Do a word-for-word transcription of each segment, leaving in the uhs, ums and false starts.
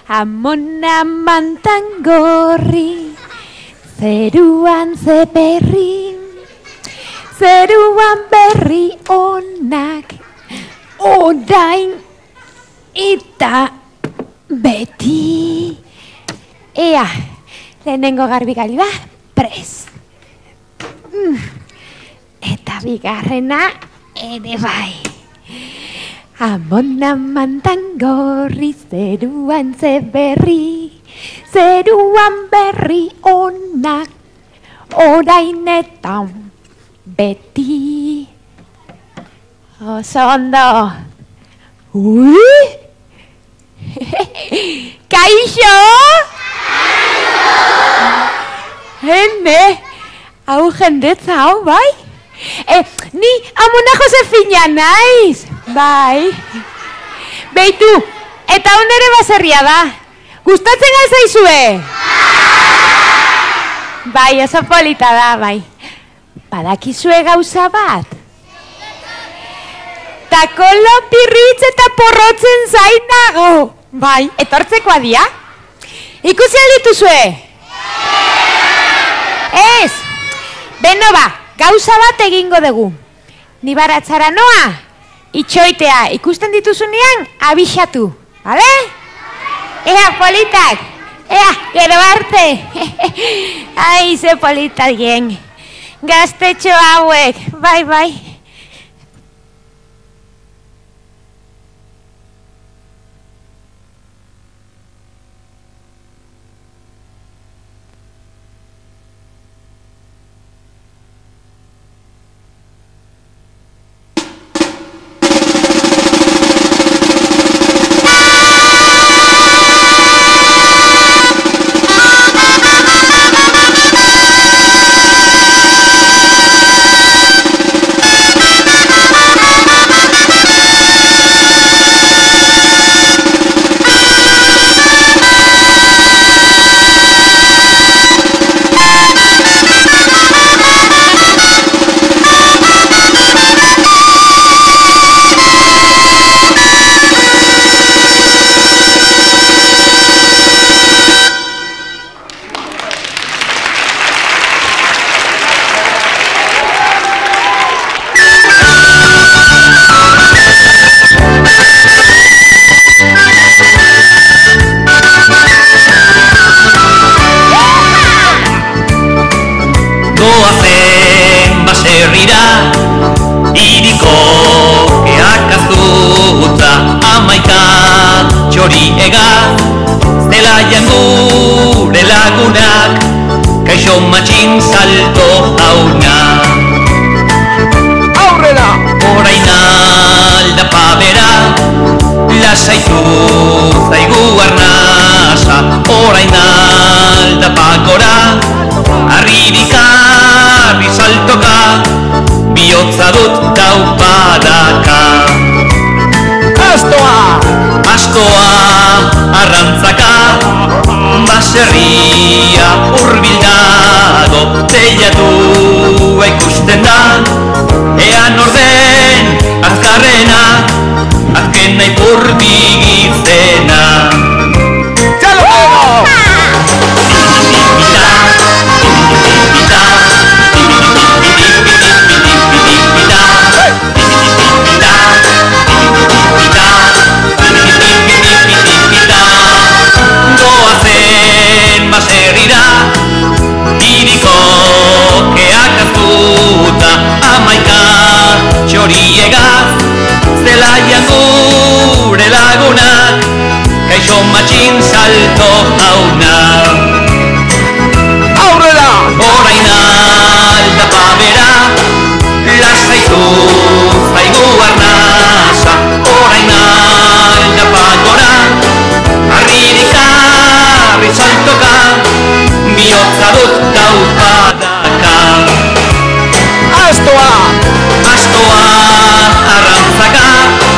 Amona mantangorri, zeruan ze berri, zeruan berri onak, orain eta beti. Ea, lehenengo garbikali ba, prez. Mm. Eta bigarrena ere bai. Amona mantangorri, zeruan ze berri, zeruan berri onak, orain eta beti. Oso ondo. Ui! Kaixo! Hene, hau jendetza hau, bai? Eh, ni Amona Josefina naiz, bai. Beitu, eta hon ere baserria da. Gustatzen alzaizue? Bai, oso polita da, bai. Badakizue gauza bat? Takolo pirritz eta porrotzen zainago. Bai, etortzekoa dia? Ikusi aldituzue? Ez, beno ba, gauza bat egingo dugu. Ni baratzara noa, itxoitea ikusten dituzunean abixatu, bale? Ea, politak, ea, gero arte. Ai, ze politak gen. Gaztetxo hauek, bai, bai.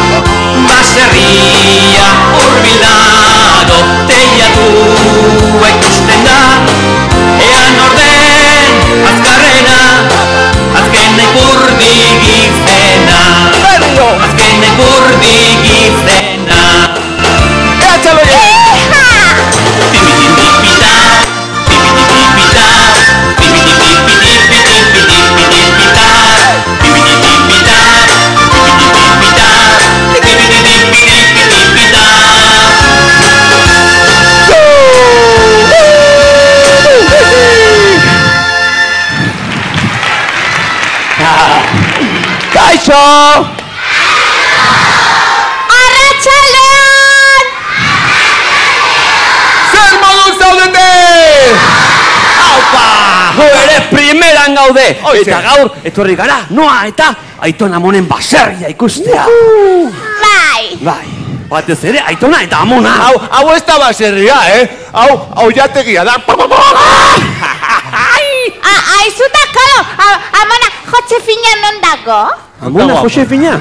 Baserria hurbil dago, teilatu ere primeran gaude. Eta gaur, etorri gara, noa eta Aiton Amonen baserria ikustea. Bai. Bai. Batez ere, Aitona eta Amona. Hau, hau ez da baserria, eh? Hau, hau jategia da. Aizuta, kalo, Amona, Josefina non dago? Amona, Josefina?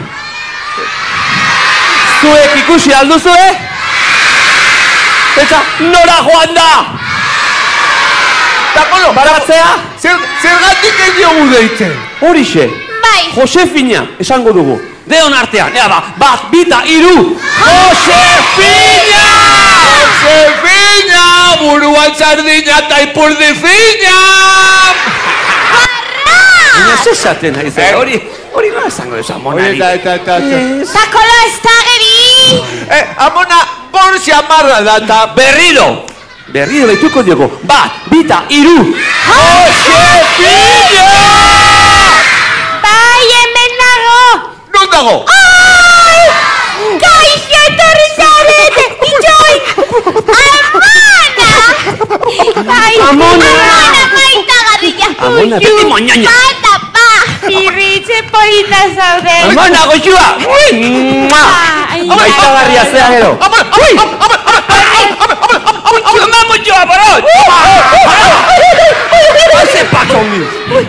Zuek ikusi alduzu, eh? Eta nora joan da? Eta, kolo, baratzea? Zergatik ez diogu deitzen? Horixe. Bai. Josefina, esango dugu. Deon artean, ea ba, bat, bita, iru. Josefina! Josefina! Buruan sardina eta ipurdizina! Baina zesaten nahi zen, hori, hori nola esango dezu Amonari. Eta, eta, eta, eta. Zakolo ez da geri! Eh, Amona, borsi amarra da eta Berriro! Berriro behituko diogo, bat, bita, iru. Josefina! Bai, hemen nago! non dago? Ai! Kaixo etorri zarete! Itxoi! Amona! Bai, Amona! Amona maita garrilla! Amona, beti moñaña! Bata, ba! Irritze polita zaude! Amona, goxua! Maita garria zea gero! Amona, amona, amona, Ama muchoa, porot! Haze paco mi!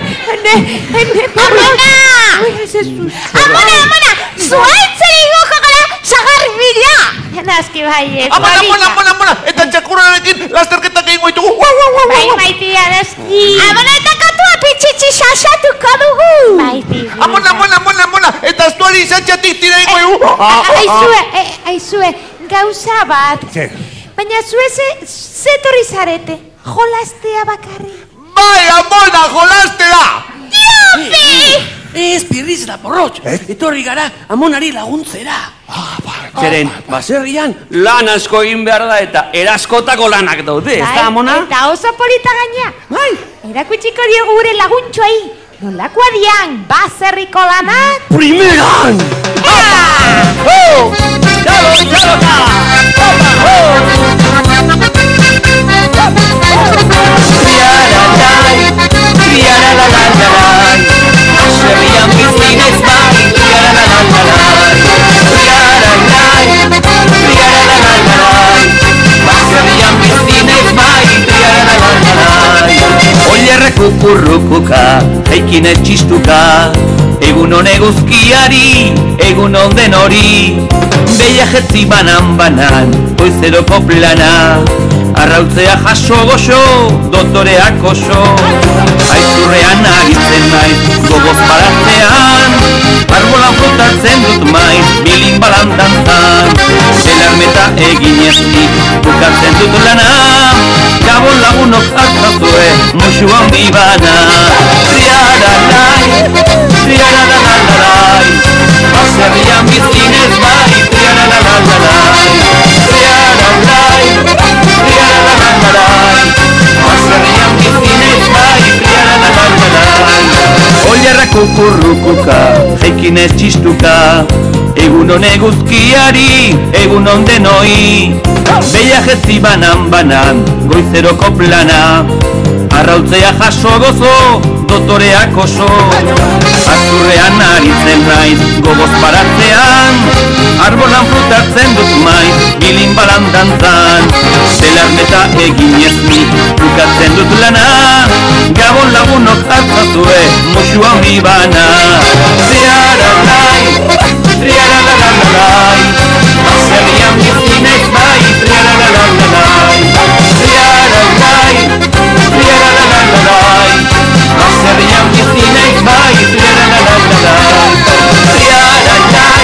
Amona! Amona, Amona! Zuaitzeri goko gara sagarbila! Naski bai ez, Amona, amona, amona, amona! Eta txakurrarekin lasterketak egingo ditugu! Bai, maitia, naski! Amona, eta katua pitxitxi xaxatuko dugu! Maiti! Amona, amona, amona, amona! Eta astuari izatxatik tira egingo dugu! Aizue, aizue, gauza bat! Baina zue zetorri zarete, jolastea bakarri. Bai, Amona, jolastera! Diopi! Ez, pirriz eta porrotx! Etorri gara Amonari laguntzera! Zeren, baserrian lan asko egin behar da eta eraskotako lanak daude, ez da, Amona? Eta oso polita gaina. Bai! Erakutsiko diogu gure laguntxoai. Nolakoa dian, baserriko lanak? Primeran! Oh! Txalo, txalo, Triaralai, triaralalalai, baserrian bizinez bai, triaralalalai, triaralai, triaralalalai, baserrian bizinez bai, triaralalalai. Oierrek ukurrukuka, eikinet txistuka, egun hone guzkiari, egun onden hori, beia jetzi banan-banan, goizeroko plana, arrautzea jaso goxo, dotoreak oso, aizurrean agitzen naiz, gogoz baratzean, arbolan flotatzen dut maiz, bilin balan dantzan, belarmeta egin eztik, bukatzen dut lana, gabon lagunok hartzazue, musu handi bana. Triaralai, triaralalalai, baserrian bizinez bai, triaralalalai, triaralai, triaralalalai, baserrian bizinez bai, triaralalalai. Oiarrak ukurrukuka, jaikinez txistuka, egun hone guzkiari, egun onden hoi, beia jetzi banan-banan, goizeroko plana, arrautzea jaso gozo, dotoreak oso, azurrean aritzen naiz, gogoz baratzean, arbolan flotatzen dut maiz, bilin balan dantzan, belarmeta egin eznik, bukatzen dut lana, gabon lagunok hartzazue, musu handi bana. Triaralai, triaralalalai, baserrian bizinez bai, triaralalalai, triaralai, triaralalalai, baserrian bizinez bai, triaralalalai, triaralai,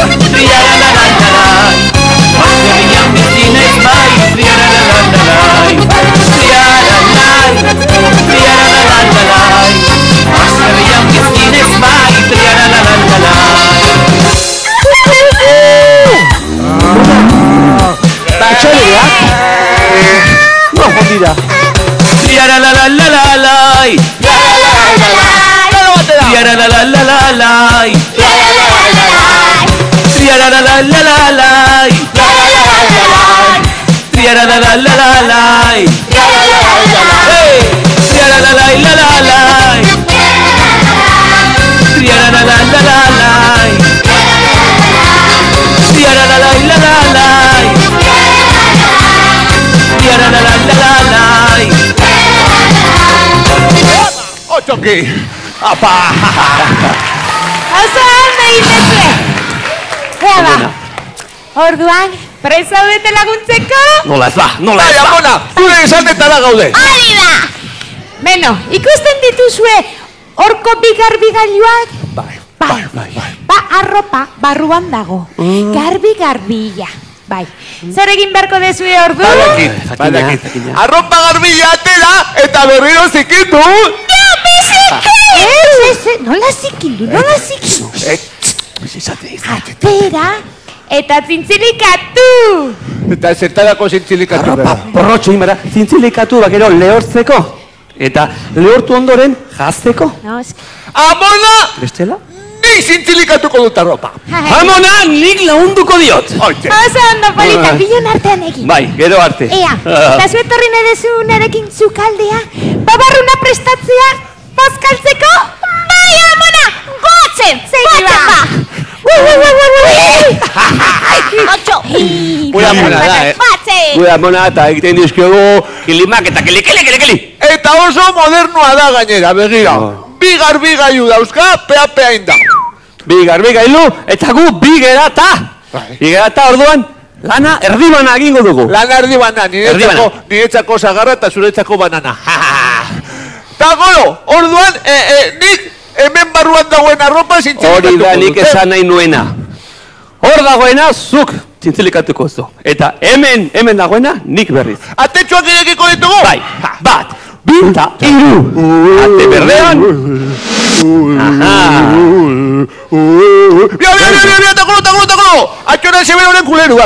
triaralalalai, baserrian bizinez bai, triaralalalai, triaralai, triaralalalai, baserrian bizinez bai, triaralalalai. Batxoleak? No, jodida. Triaralalalai, triaralalalai, triaralalalai, triaralalalai, triaralalalai, triaralalalai, lai la la lai. Triara la la la la lai. Triara la la la la lai. Triara la la la la lai. Otxoki! Apa! Oso ondo egitezue. Ea ba, orduan, presa bete laguntzeko? Nola ez ba, nola Bai, ez ba. Amona, zure esandetara gaude. Hori da! Beno, ikusten dituzue horko bigarbi-gailuak? Bai, Bai, bai, bai. Ba, arropa barruan dago. Garbi-garbila. Bai. Zer egin beharko dezue ordu? Badakit, Jakina, badakit. jakina. Arropa garbila atera eta berriro zikindu. Ja, biziki! Ez, ez, ez, nola zikindu, nola zikindu. Atera eta zintzilikatu. Eta zertarako zintzilikatu Arropa, bera. porrotxo imara, zintzilikatu bakero lehortzeko. Eta lehortu ondoren jazteko. No, eski. Amona, Bestela? ni zintzilikatuko dut arropa. Amona, nik lagunduko diot. Oitxe. Oso ondo polita, Bai. bion artean egin. Bai, gero arte. Ea, Ah. eta zuetorri nedezu nerekin zukaldea, babarruna prestatzea, bazkaltzeko? Bai, amona, gotzen, gotzen ba! Ui, ui, ui, ui, ui! Otxo! Gure amona da, eh? Batzen! Gure amona eta egiten dizkiogu kilimak eta kili, kili, kili, kili. Eta oso modernoa da gainera, begira. Bi garbi gailu dauzka, pea-pea inda. Bi garbi gailu eta gu bi gerata. Bai. Bi gerata orduan lana erdibana egingo dugu. Lan erdi bana, niretzako, Erdibana. niretzako sagarra eta zuretzako banana. Ta gero, orduan, e, e, nik hemen barruan dagoen arropa zintzilikatuko Hori da nik dut, eh? esan nahi nuena. Hor dagoena zuk zintzilikatuko zu. Eta hemen, hemen dagoena nik berriz. Atetxoak irekiko ditugu? Bai, bat, bi eta hiru. Ate berdean. Aha. Bia, bia, bia, bia, bia, takolo, takolo, takolo! Atxora zeben horren kuleruak.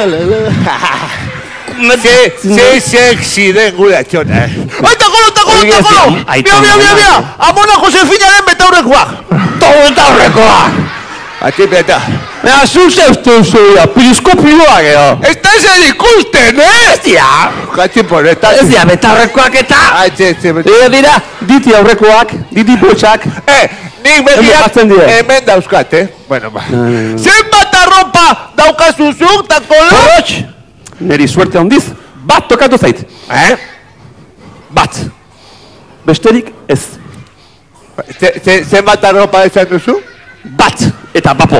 Ze, ze sexy den gure atxona, eh? Ai, takolo, takolo, Hori ez takolo! da, ai, Bia, bia, bia, bia! Amona Josefinaren betaurrekoak! Todo eta horrekoa. Atxe, beta. Mea, zu zeustu zuia, periskopioa gero. Ez da zer ikusten, eh? Ez dira, Gatzi porreta. ez dira beta horrekoak eta. Atxe, atxe, beta. Eta dira, diti aurrekoak, diti botxak. Eh, nik Hemen begiak jartzen dira. hemen dauzkat, eh? Bueno, ba. Zenbat arropa daukazuzuk, takolo? Porrotx, neri suerte handiz, bat tokatu zait. Eh? Bat. Besterik ez. Ze- ze- Zenbat arropa esan duzu? Bat. Eta bapo.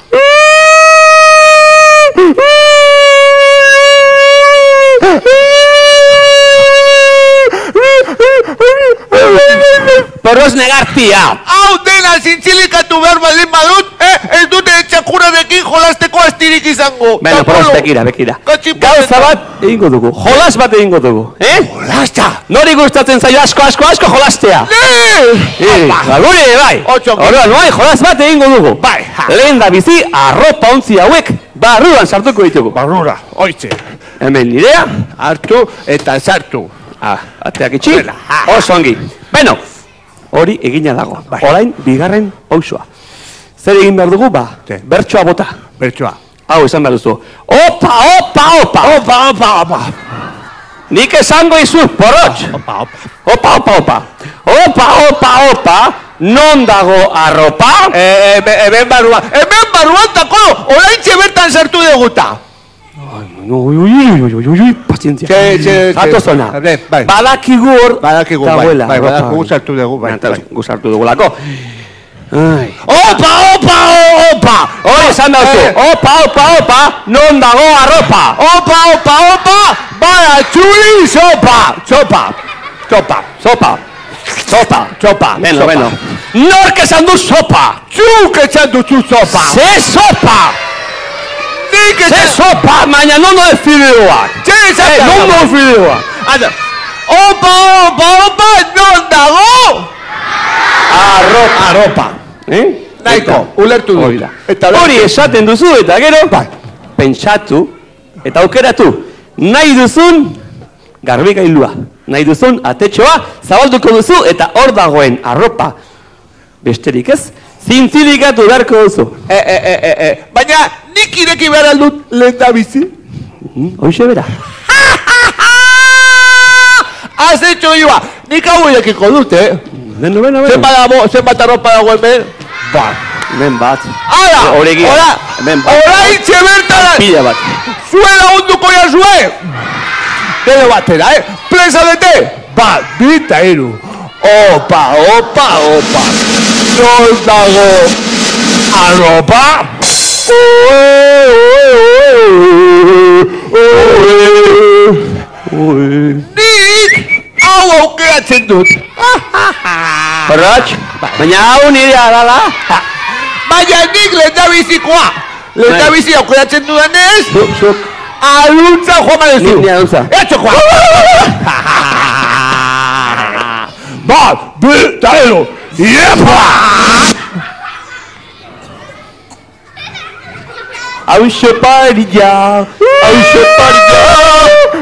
Porros negartia. Hau dena zintzilikatu behar baldin badut, eh? Ez dute txakurarekin jolasteko astirik izango. Bueno, Takolo. porros bekira, bekira. Katxi Gauza porreta. bat egingo dugu. Jolas bat egingo dugu. Eh? Jolasta! Nori gustatzen zaio asko, asko, asko jolastea. Ne! Eh, ba, guri ere bai. Otxo. Orduan, bai, jolas bat egingo dugu. Bai, ha. Lehen da bizi, arropa ontzi hauek barruan sartuko ditugu. Barrura, oitze. Hemen nirea. Hartu eta sartu. Ah, ateak itxi. Horrela, ha. Oso ongi. Beno, hori egina dago. Bai. Orain, bigarren pausoa. Zer egin behar dugu, ba? Ze? Bertsoa bota. Bertsoa. Hau esan behar duzu. Opa, opa, opa. Opa, opa, opa. Nik esango izu, porrotx. Opa, opa. Opa, opa, opa. Opa, opa, opa. Non dago arropa? Eh, eh, hemen barruan. Hemen barruan, takolo! Oraintxe bertan sartu deguta. Ui, ui, ui, ui, ui, ui, pazientzia. Txe, txe, txe. Gato zona. Bai, bai. Badakigu hor. Badakigu, bai, dagoela bai, arropa. badakigu sartu dugu, bai, Eta bai. gu sartu dugulako. Ai. Opa, opa, opa! Hori esan dauzu. Eh. Opa, opa, opa. Non dago arropa? Opa, opa, opa! Bada, txuli, sopa! Sopa! Sopa! Sopa. Sopa. Sopa! Beno, sopa. beno. Nork esan du sopa? Zuk etxan duzu sopa! Ze sopa? Nik Ze etxan... sopa? Baina non da fideoak? Txe, Eh, esan non da fideoak? Anda. Opa, opa, opa! Non dago? Arropa. Arropa! Eh? Nahiko, Eta- ulertu du. Hori da. Eta Hori esaten duzu eta gero, Bai. pentsatu eta aukeratu. Nahi duzun garbikailua. Nahi duzun atetxoa zabalduko duzu eta hor dagoen arropa besterik ez, zintzilikatu beharko duzu. E, e, e, e, e. Baina nik ireki behar aldut lehen da bizi? Hmm? Hoxe bera. Has hecho iba. nik hau irekiko dute, eh? Beno, beno, beno. Zenbat dago, zenbat arropa dago hemen? Ba. Hemen bat. Hala! Hori egia. Hora! Hemen bat. Hora itxe bertara! Pila bat. Zue lagunduko ja zue! Dede batera, eh? Presa dete! Bat, bita iru. Opa, opa, opa. Non dago arropa? Nik hau aukeratzen dut. Horratx, baina hau nire adala. Baina nik lehendabizikoa. Lehendabizi aukeratzen dudanez, Zuk, zuk. aluntza joan badezu. Nik nire aluntza. Etxo joan. Bat, bi, eta ero. Iepa! Hauxe parilla, hauxe parilla.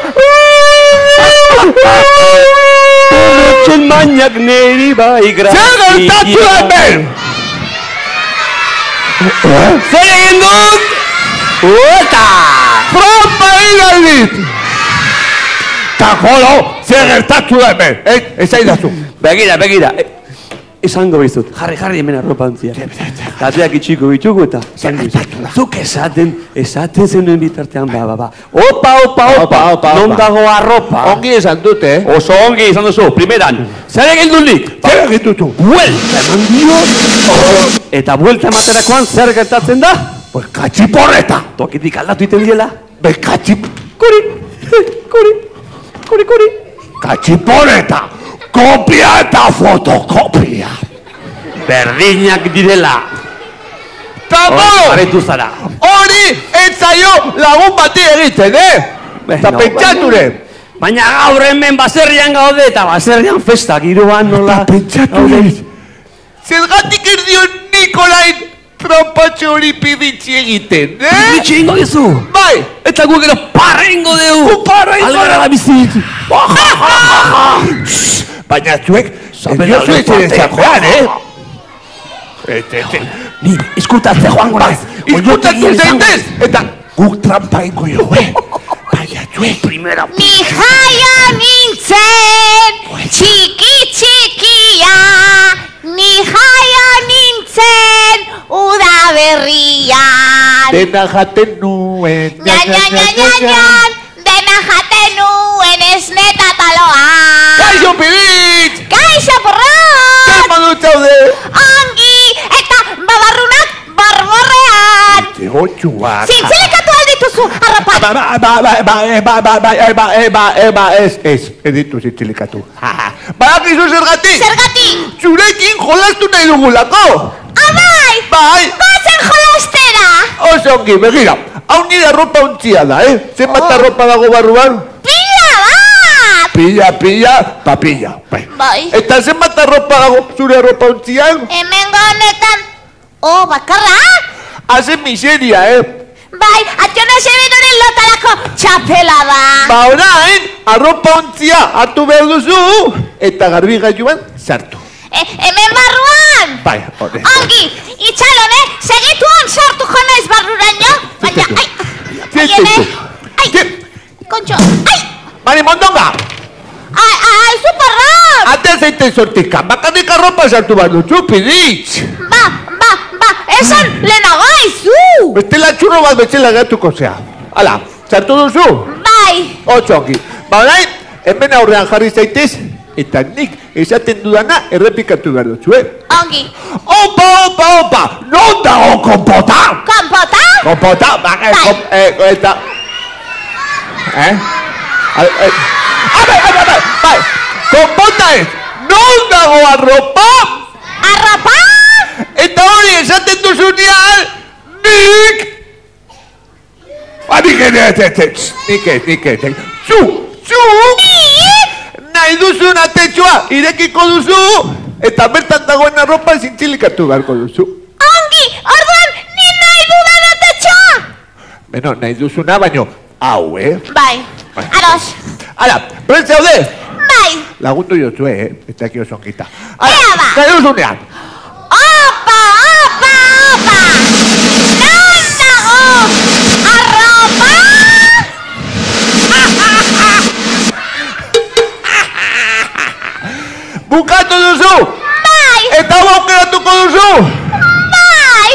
Txen mainak neri bai grazia. Zer gertatu da hemen? Zer egin dut? Ueta! Trompa egin dit! Ta jolo, zer gertatu da hemen? Eh, ez aidazu. Begira, begira. E, esango bizut, jarri, jarri hemen arropa ontzia. Tateak itxiko ditugu eta esango bizut. Zuk esaten, esaten zenuen bitartean, ba, ba, ba. Opa, opa, opa, Opa, opa, non opa. dago arropa? Ongi esan dute, eh? Oso ongi izan duzu, primeran. Zer egin dut nik? Zer egin dutu? Buelta eman dio. Eta buelta ematerakoan zer gertatzen da? Pues katxiporreta! Tokitik aldatu iten diela. Be katxip... Kuri, kuri, kuri, kuri. Katxiporreta! Kopia eta fotokopia! Berdinak direla. Tamolo! Aretu zara. Hori ez zaio lagun bati egiten, eh? Eta Bueno, pentsature! Baina gaur hemen baserrian gaude eta baserrian festa giroan nola. Eta pentsatu ez. Zergatik ez dio Nikolain trompatxo hori piditzi egiten, eh? Bitxi ingo dizu. Bai! Eta gu gero parra ingo deu. Gu parra ingo Algara deu. da bizi. Baina zuek, Zabela ez diozu ez lepoate. joan, eh? Et, et, et. Ni, iskutatze joango Bai, naiz. izkutatu zaitez! Eta guk trampa ingo jo, eh? Baina zuek, Primera. Ni jaia nintzen, txiki txikia. Ni jaia nintzen, uda berrian. dena jaten nuen... Nya, nya, nya, nya, nya, dena jaten nuen esneta taloan. Kaixo piditz! Kaixo porrot! Zer modu zaude? Ongi, eta babarrunak barborrean. Zegotxuak... Zintzilikatu aldituzu, arropa. Ba, ba, ba, ba, ba, e, ba, ba, ba, e, ba, e, ba, e, ba, ez, ez, ez ditu zintzilikatu. Badakizu zergatik? Zergatik? Zurekin jolastu nahi dugulako! Abai! Bai! Gozen jolastera! Oso ongi, begira, hau nire arropa ontzia da, eh? Zenbat Oh. arropa dago barruan? Pila bat! Pilla, pilla, papilla. Bai. Bai. Eta zenbat arropa dago zure arropa ontzian? Hemen honetan. Oh, bakarra? Haze miseria, eh? Bai, atxona sebedoren lotalako txapela da. Ba orain, arropa ontzia hartu behar duzu, eta garbi gailuan sartu. E, hemen barruan. Bai, hori. Ongi, itxalone, segitu on sartuko naiz barruraino. Baina, ai, aiene, ai, kontxo, ai, Mari Mondonga, ai, ai, superrot. ate zeiten sortika, bakanik arropa sartu behar duzu, piditz. Ba, ba, ba, esan lehenago aizu. Bestela txurro bat betxela gatuko zea. Hala, sartu duzu? Bai, Otso ongi. Ba orain, hemen aurrean jarri zaitez, eta nik esaten dudana errepikatu behar duzu, eh? ongi. Opa, opa, opa! Non dago konpota? Konpota? Konpota, baka, Bai. kop, eh, eta... Eh? Ai, ai. Ah, bai, bai, bai, bai, bai! Konpota ez! Non dago arropa? Arropa? Eta hori esaten duzunean, nik... Ba, nik ez, ez, ez, ez, nik ez, nik ez, ez. Zu, zu! Nahi duzun atetxoa irekiko duzu, eta bertan dagoen arropa zintzilikatu beharko duzu. Ongi, orduan, ni nahi dudan atetxoa. Beno, nahi duzuna, baino, hau, eh? Bai, ados. Hala, prest zaude? Bai, Lagundu jozu, eh? Eta eki oso onkita. Ea ba. nahi duzunean. opa, opa, opa. Non dago arropa? Bukatu duzu! Bai! Eta hau aukeratuko duzu! Bai!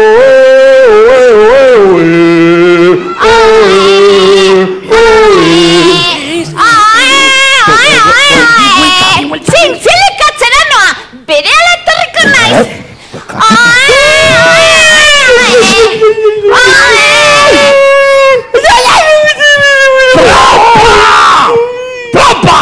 Zintzilikatzera noa! Berehala etorriko naiz! Trampa!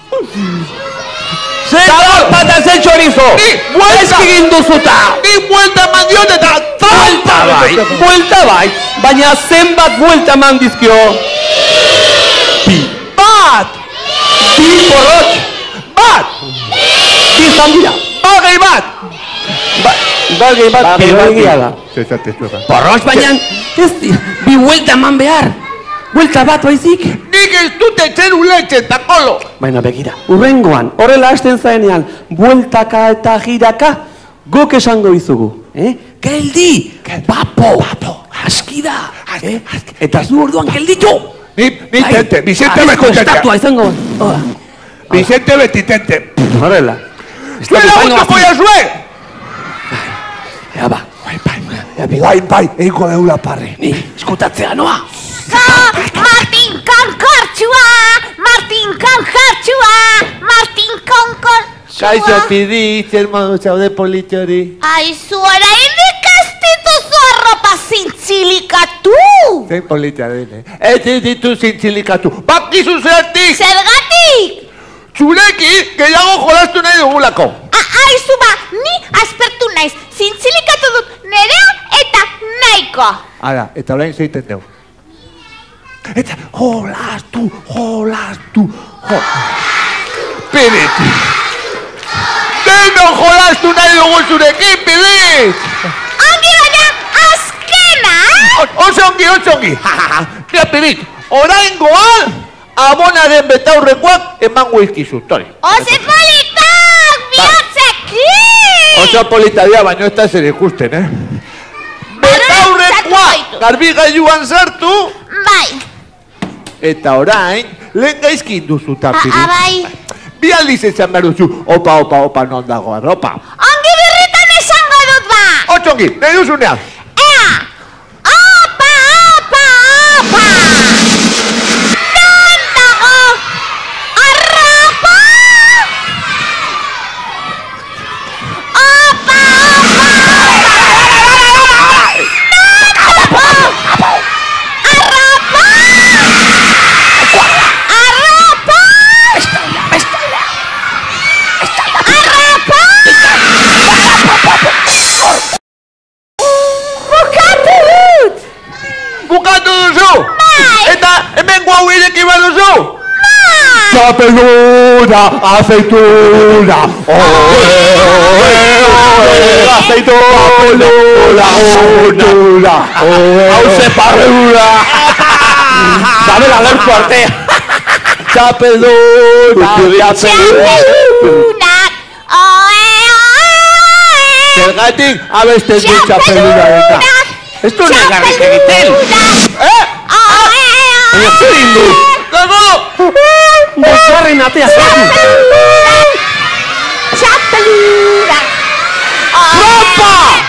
Trampa eta zen chorizo! Buelta! Egin duzuta! Ni buelta eman diot eta Buelta bai! Buelta bai! Baina zenbat buelta eman dizkio? Bi! bat! Bi porrot! Bat! Bi izan dira! Bagei bat! Bagei bat, egia da. Porrot baina ez di, bi buelta eman behar! Buelta bat baizik! Nik ez dut etxen uletxe eta kolo! Baina begira, urrengoan, horrela hasten zaenean, bueltaka eta giraka, guk esango izugu, eh? Geldi! Papo! Papo! Aski da! Eh? Eta zu orduan gelditu! Ni, ni tente, Vicente beti tente! Estatua izango! Vicente beti tente! Horrela! Zuela gutuko jazue! Ea ba! Bai, bai, bai, bai, eiko deula parri! Ni, eskutatzea noa! Martin Konkortxua! Martin Konkortxua! Martin Konkortxua! Kaixo piditz, hermano, zaude politxori! Aizu, oraindik ez dituzu arropa zintzilikatu! Zein politxari, eh? Ez ditu zintzilikatu! Bakizu zertik! Zergatik! Zureki gehiago jolastu nahi dugulako! Aizu ba, ni aspertu naiz, zintzilikatu dut nerea eta nahiko! Ara, eta orain zeiten dugu. Eta jolastu, jolastu, jolastu. Pirit! Deno jolastu nahi dugu zurekin, Pirit! Ongi baina, azkena! Oso ongi, oso ongi! Nia, Pirit, orain goal, abonaren betaurrekoak emango izkizu, tori. Ose politak, bihotzekin! Oso polita dia, baina ez da zer ikusten, eh? Betaurrekoak garbigailuan sartu, Bai! eta orain, lehen gaizki induzu Pirit. Bai! Bi aldiz esan behar duzu, opa, opa, opa, non dago arropa. Ongi birritan esango dut ba! Otso ongi, nahi duzunean. Ea! Opa, opa, opa! Non dago arropa? Opa, opa, opa! Non dago arropa? Arropa! Bukatut! Bukatu duzu! Eta hemen guau ireki behar duzu! Txapeluna, aceituna! Oe, oe, oe, aceituna! Aceituna! Hauze parreura! Zabela lertu artea! Txapeluna! Txapeluna! Oe, oe, oe! Zergatik abesten du txapeluna eta. Ez du negarrik egiten! Eh? Baina zer indu! Dago! Bosgarren atea zatu! Txapeluna! Trampa!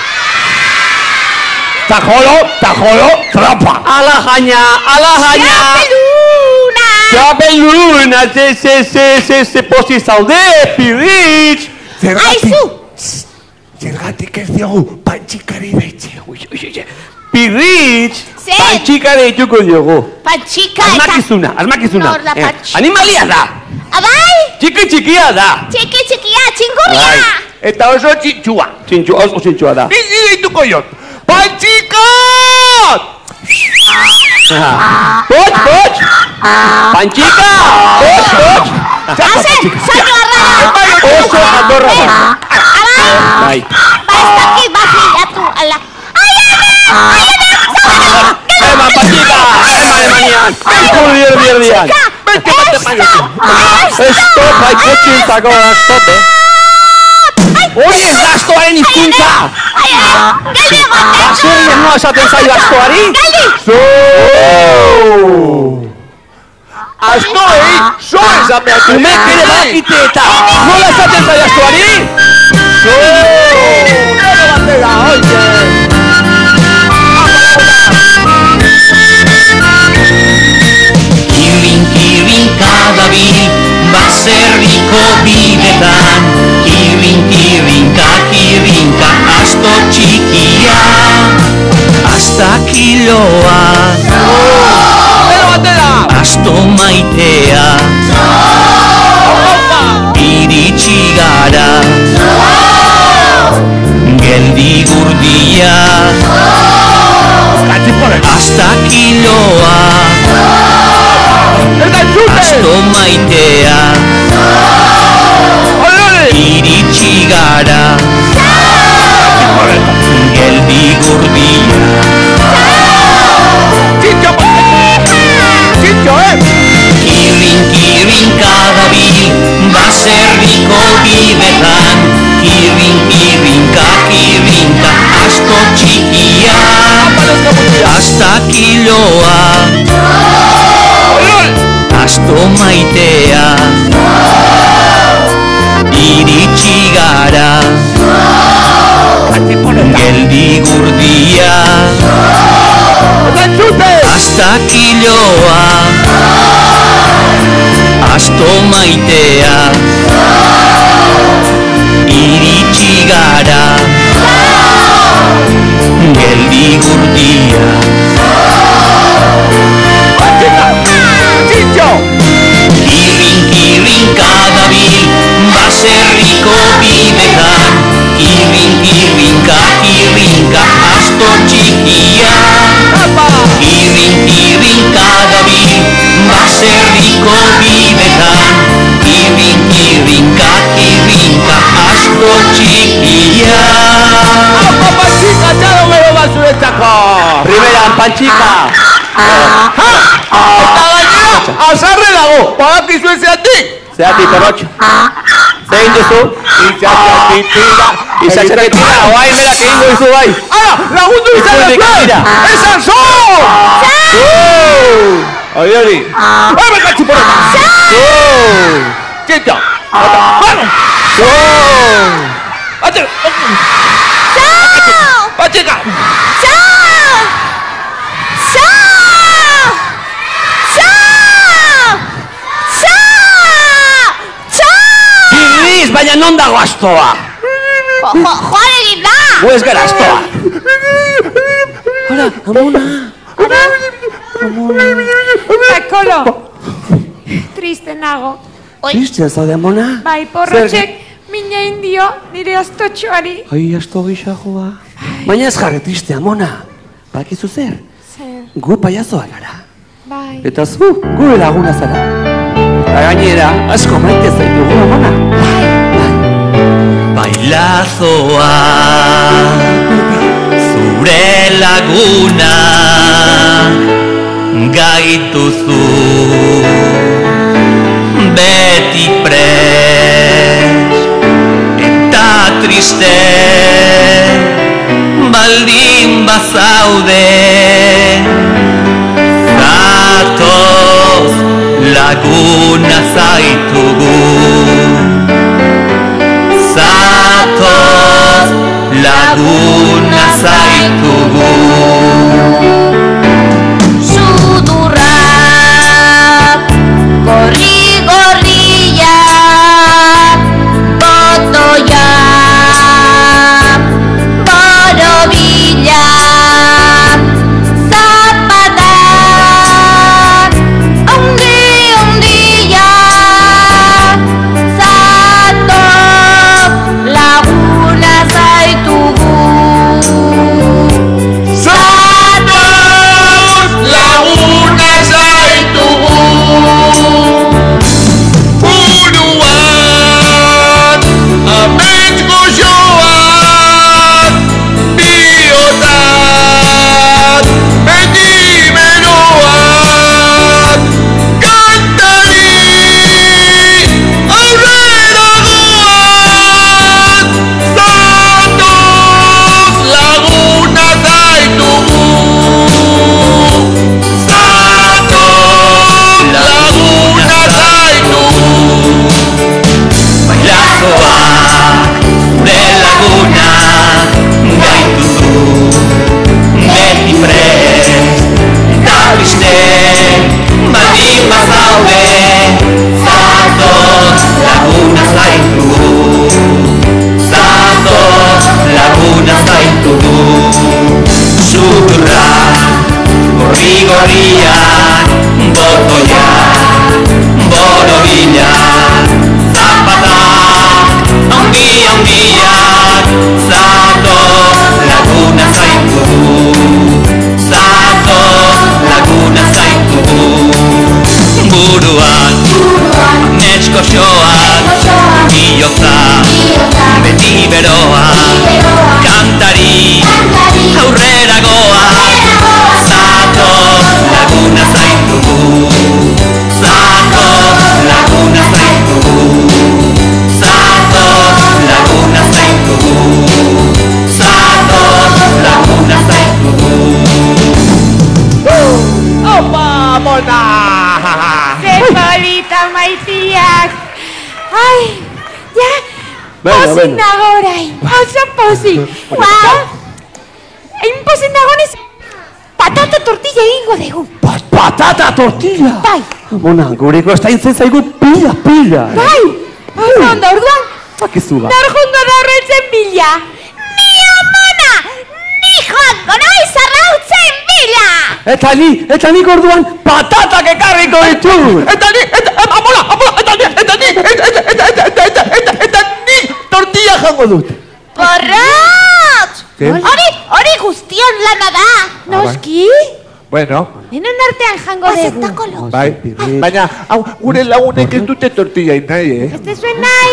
Tajolo, tajolo, trampa! Ala jaina, ala jaina! Txapeluna! Txapeluna, ze, ze, ze, ze, ze posi zaude, Piritz! Aizu! Zergatik ez diogu pantxikari deitxe. Piritz! Zer? Pantxika deituko diogu. Pantxika eta... Asmakizuna, asmakizuna. Nor da Eh, pantxika? Animalia da! Abai! Txiki txikia da! Txiki txikia, txingurria! Bai. Eta oso txintxua. Txintxu, oso txintxua da. Ni ni deituko jot. Pantxikot! Pots, pots! Pantxika! Pots, pots! Hazen, zaino arrara! Oso andorra da. Abai! Bai. Ba ez dakit, ba filatu, ala. Ai, ana! Ai, ana! Zaudela! Ema, pantxika! Ema, emanian! Enkur dier bierdian! Beste bate maiotu. Stop, bai kotxintzako da, stop, eh? Hori ez da astoaren izkuntza! Ai, ai, galdi egoten! Baserri ez noa esaten zaio astoari? Galdi! Zo! astoei, so esan behar dut. Umek ere badakite eta nola esaten zaila astoari? So! Gero batera, oie! Kirin, kirin, kadabil, baserriko bidetan. Kirin, kirinka, kirinka, asto txikia. Asta kiloa, Gero batera! asto maitea. Iritsi gara, geldi gurdia. Asta kiloa, Eta entzute! asto maitea. Iritsi gara, geldi gurdia. Txintxo! Txintxo, eh? Kirin, kirin, kadabil, baserriko bidetan. Kirin, kirinka, kirinka, asto txikia. Asta kiloa, asto maitea. Iritsi gara, geldi gurdia. Eta entzute! Asta kiloa, asto maitea. Iritsi gara, geldi gurdia. Txintxo! Kirin, kirin, kadabil, baserriko bidetan. Kirin, kirinka, kirinka, asto txikia. Kirin, kirin, kadabil, baserriko bidetan. Kirin, kirinka, kirinka, asto txikia. Apa, patxika, txalo gero bat zuretzako! Riberan, pantxika! Eta gainera, azarre dago! Badakizu ezeatik! Zeatik, perrotxo. Zein duzu? Itxatxatik tira! Izatxetik tira, oain berak egingo dizu bai! Ara, lagundu izan Itzuldik ez tira. Esan zo! Hori hori! Ebe katxiporeta! Txintxo! Vamos! Batxika! Batxika! Giriz, baina non dago astoa? Joan egin da! Gu ez gara astoa! Hala, amona! Kolo, triste nago. Tristea zaude, amona? Bai, porrotxek mina indio nire astotxoari. Ai, asto gixagoa. Baina ez jarri triste, amona. Bakizu zer? Zer, Gu paiazoa gara. bai. Eta zu, gure laguna zara. Eta gainera, asko maite zaitugu, amona. Bailazoa, zure laguna, gaituzu beti prest eta triste baldin bazaude. Zatoz laguna zaitugu, zatoz laguna zaitugu. Sudurrak, gorri gorriak, botoiak, borobilak, zapatak, handi handiak, zatoz laguna zaitugu. buruan Netsko xoan Biotza Beti beroa Kantari Aurrera goa Zato laguna zaitugu Zato laguna zaitugu Zato laguna zaitugu Zato laguna zaitugu Opa, mona! Ze polita maitiak! Ai, ja, Bueno, pozik bueno. nago orain, oso pozik. Guau! Hain pozik nagonez, patata tortilla egingo dugu. Pa- Patata tortilla! Bai, Mona, gureko estaintzen zaigu pila, pila! bai! Oso ondo, orduan, Bakizu ba. nor jungo da horretzen bila. Ni amona! Ni joango naiz arrautzen bila! Eta ni, eta nik orduan patatak ekarriko ditu! Eta ni, eta, amola, amola, eta ni, eta ni, eta, eta, eta, eta, eta, eta, eta ni tortilla jango dut. Porrot! Ze? Hori, hori guztion lana da. Noski? Bueno, Denon artean jango dugu. bai, baina, hau, gure lagunek ez dute tortilla nahi, eh? Ez dezuen nahi?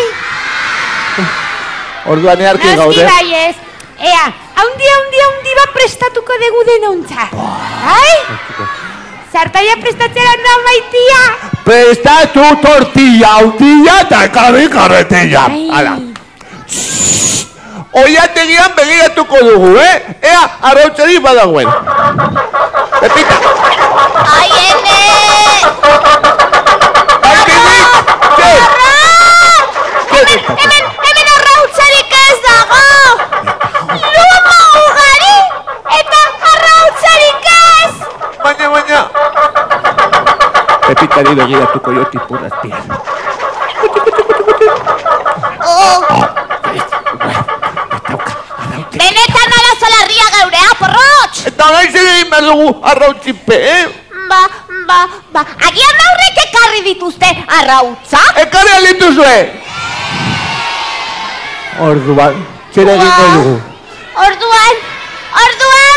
Orduan earki Noski gaude. bai ez. Ea, haundi, haundi, haundi bat prestatuko dugu denontzat. Bai? Zartaia prestatzera da maitia. Prestatu tortilla, hautilla eta ekarri karretilla. Ai. Hala. Oiategian begiratuko dugu, eh? Ea, arrautzari badagoen. Pepita, Ai, ene! aikidik, ze? Hemen, hemen, hemen arrautzarik ez dago! Lumo ugari eta arrautzarik ez! Baina, baina. Pepitari begiratuko jo tipurrazpian. Benetan arazo larria geurea, porrotx! Eta nahi zer egin behar dugu arrautzipe, eh? Ba, ba, ba, agian aurrek ekarri dituzte arrautzak? Ekarri alituzue! Orduan, zer egingo dugu? Orduan, orduan...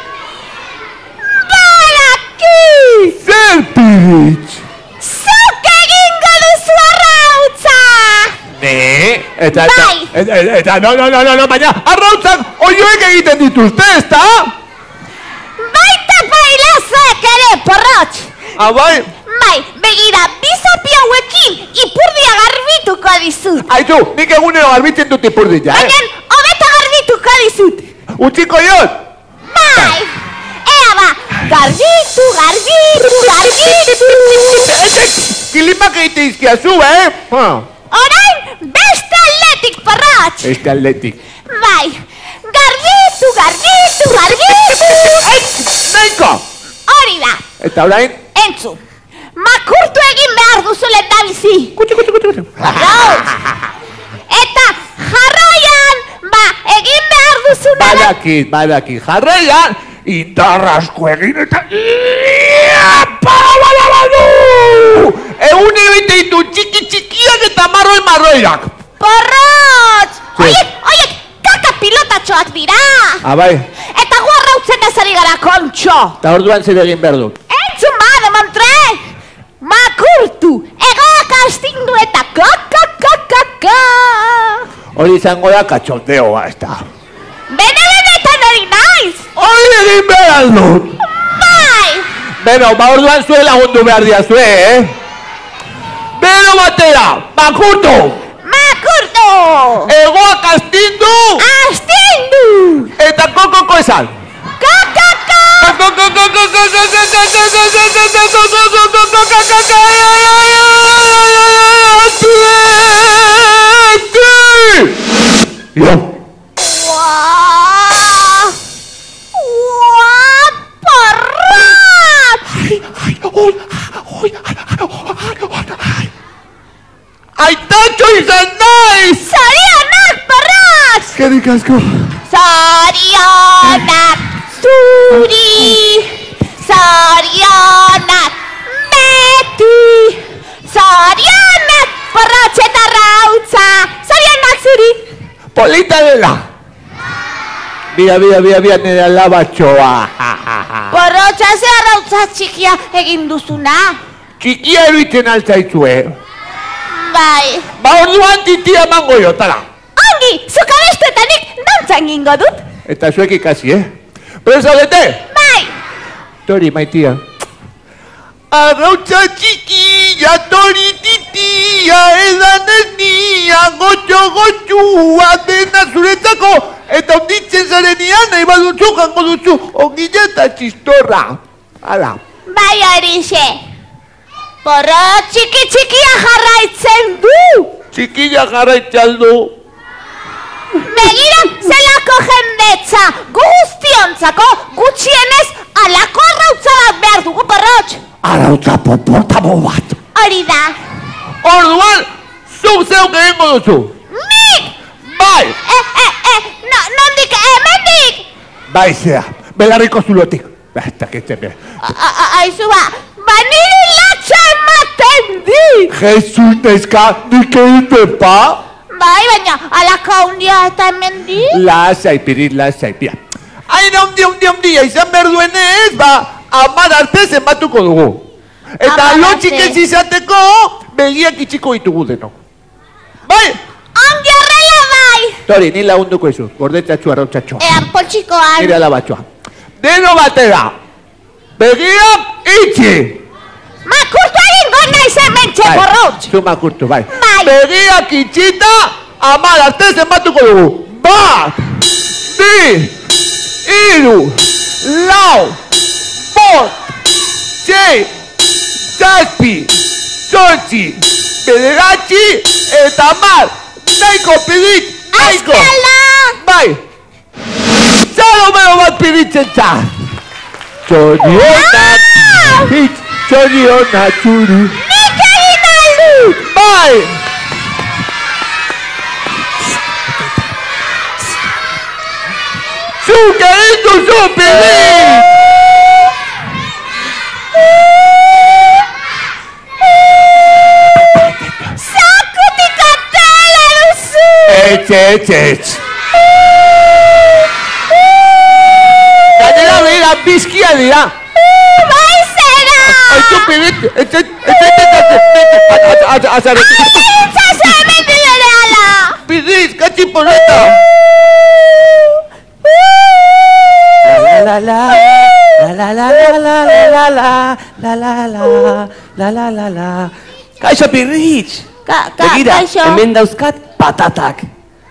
Baraki! Zer piritz? Zuk egingo duzu arrautza! Ne? Eta, eta, Bai. eta, eta, eta, no, no, no, no, no, baina arrautzak oioek egiten dituzte, ezta? Baita bailazek ere, porrotx! Ah, bai? Bai, begira, bizapi hauekin ipurdia garbituko dizut. Aizu, nik egunero garbitzen dut ipurdila, Baina, eh? hobeta garbituko dizut. Utziko jot? Bai! Ea ba, garbitu, garbitu, garbitu! Etek, kilimak egite izkiazu, eh? Ha, Orain, beste atletik, porrotx! beste atletik. Bai, garbitu, garbitu, garbitu! Nahiko! Hori da, Eta orain, entzun. Makurtu egin behar duzu lehendabizi. kutsu, kutsu, kutsu, kutsu. Arrautz! Eta jarraian, ba, egin behar duzuna da... Badakit, badakit, jarraian, indarrasko egin eta... Ia, para, para, badu! Egun egite ditu txiki txikiak eta marroi marroiak. Porrotz! Sí. Oiek, oiek, kaka pilotatxoak dira! Ah, bai, Eta gu arrautzen ez ari gara kontxo! eta orduan zer egin behar dut. Entzun ba, demontre! Makurtu, egoak astindu eta kaka, kaka, kaka! Hori izango da katxondeoa, ez da. Bene benetan ari naiz! Hori egin behar dut! Bai! Beno, ba orduan zuen lagundu behar diazue, eh? Beno batera, makurtu! Makurtu! Egoak astindu! Astindu! Eta kokoko esan! Kaka, kaka! Jo! Uah! Uah, porrot! Aitatxo izan naiz! Zorionak, porrot! Eskerrik asko! Zorionak zuri! Zorionak beti! Zorionak porrotx eta rautza! Zorionak zuri! Polita dela! Bira, bira, bira, bira, nire alabatxoa! Porrotxa ze arrautza txikia egin duzuna? txikia eruitzen altzaitzue. Bai. Ba orduan titia emango jotara. Ongi, zuka bestetanik dantzan gingo dut. Eta zuek ikasi, eh? Pero zaudete? Bai. Tori, maitia. Arrautza txikia, tori titia, edan ez nia, gotxo gotxua dena zuretzako, eta onditzen zarenian nahi badutzu, jango dutzu, ongile eta txistorra. Hala. Bai horixe. Porro txiki txikia jarraitzen du. Txikia jarraitzen du. Begira, zelako jendetza, guztiontzako, gutxienez, alako arrautza bat behar dugu, porrotx. Arautza popotabo bat. Hori da. Orduan, zuk zeuk egingo duzu. Nik! Bai! Eh, eh, eh, no, nondik, hemendik! Bai zea, belarriko zulotik. Eta ketzen be. Aizu ba, ba niri latxa ematen di! Jesus neska, nik egiten pa? Bai, baina, alaka hundia eta hemen di? Lasai, pirit, lasai, pia. Aina hundi, hundi, hundi, izan behar duenez, ba, amar arte zenbatuko dugu. Eta Amar lotxik arte. ez izateko, begiak itxiko ditugu deno. Bai! Ongi horrela bai! Tori, ni lagunduko ezu, gordetzatxua, arrautzatxua. Ean poltsikoan. Nire alabatxua. Deno batera, begiak itxi! Makurtu egingo naiz hemen txeporrotx! Zu makurtu, bai. Bai. Begiak itxita, amar arte zenbatuko dugu. Bat, bi, iru, lau, bost, sei, zazpi, zortzi, bederatzi, eta amar. Naiko, pirit, naiko. Azkala! Bai. Zalomero bat piritzen txar. Txoriona, hitz, txoriona, txuri. Nik egin aldu! Bai. Zuk egin duzu, pirit. Zakutik atela duzu! Etx, etx, etx. Gainera behira, bizkia dira. Bai zera! Aizu, pirit, etx, etx, etx, azaretik. Itzazu hemen bidere ala! Pirit, katxi porreta. La la la la la la la la la la la la la la la la. Kaixo Pirritx! Ka, ka, Begira, kaixo. hemen dauzkat patatak.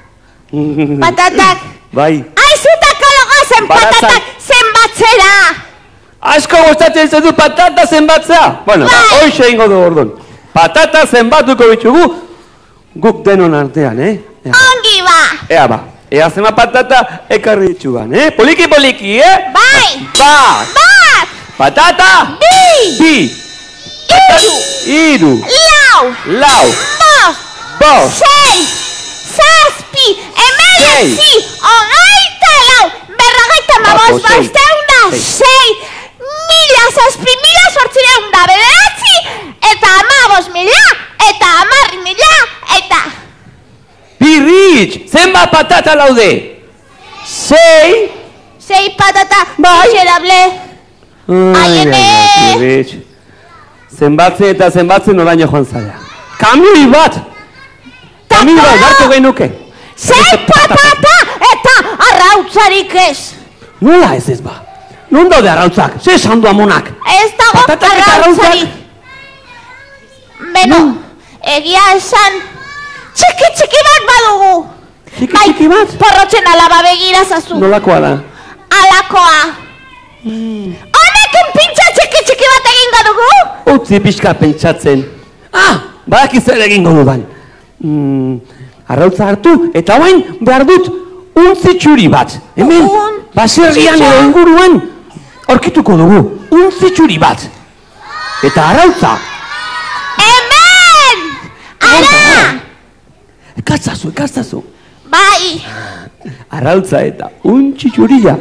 Patatak. Bai. Aizutako logozen Baratzak. patatak zenbatzera! Asko gustatzen zaizu patata zenbatzea? Bueno, ba, Bai. hoxe egingo du orduan. Patata zenbatuko bitugu guk denon artean, eh? Ea, Ongi ba! ea ba, ea zema patata ekarri ditugan, eh? Poliki poliki, eh? Bai! Bat! Bat! Patata! Bi! Bi! Iru! Iru! Lau! Lau! Bost! Bost! Sei! Zazpi! Emeletzi! Hogeita lau! Berrogeita Bako, mabost! sei. Bosteunda! Sei. Sei! Mila zazpi! Mila sortzireunda! Bederatzi! Eta amabost mila! Eta amarri mila! Eta... Pirritx! Zenbat patata laude? Sei! Sei patata! Bai. Miserable! Aiene! Pirritx. Zenbatzen eta zenbatzen oraino joan zara. Kamioi bat! Kamioi bat, gartu gehinuke. Sei patata! Eta arrautzarik ez! Nola ez ez ba? Non daude arrautzak? Ze esan du amonak? Ez dago Patatak eta arrautzarik! arrautzak? Beno, egia esan, txiki txiki bat badugu! Txiki txiki bat? Porrotzen alaba begira zazu. Nolakoa da? Alakoa. Honekin pintxa txiki txiki bat egingo dugu? Utzi pixka pentsatzen. Ah, badaki zer egingo dudan. Mm, arrautza hartu eta orain behar dut untzi txuri bat. Hemen, Untzi baserrian txuri. edo inguruan aurkituko dugu. Untzi txuri bat. Eta arrautza. Hemen! Ara! Ekatzazu, ekatzazu. Bai! Arrautza eta untzi txuria.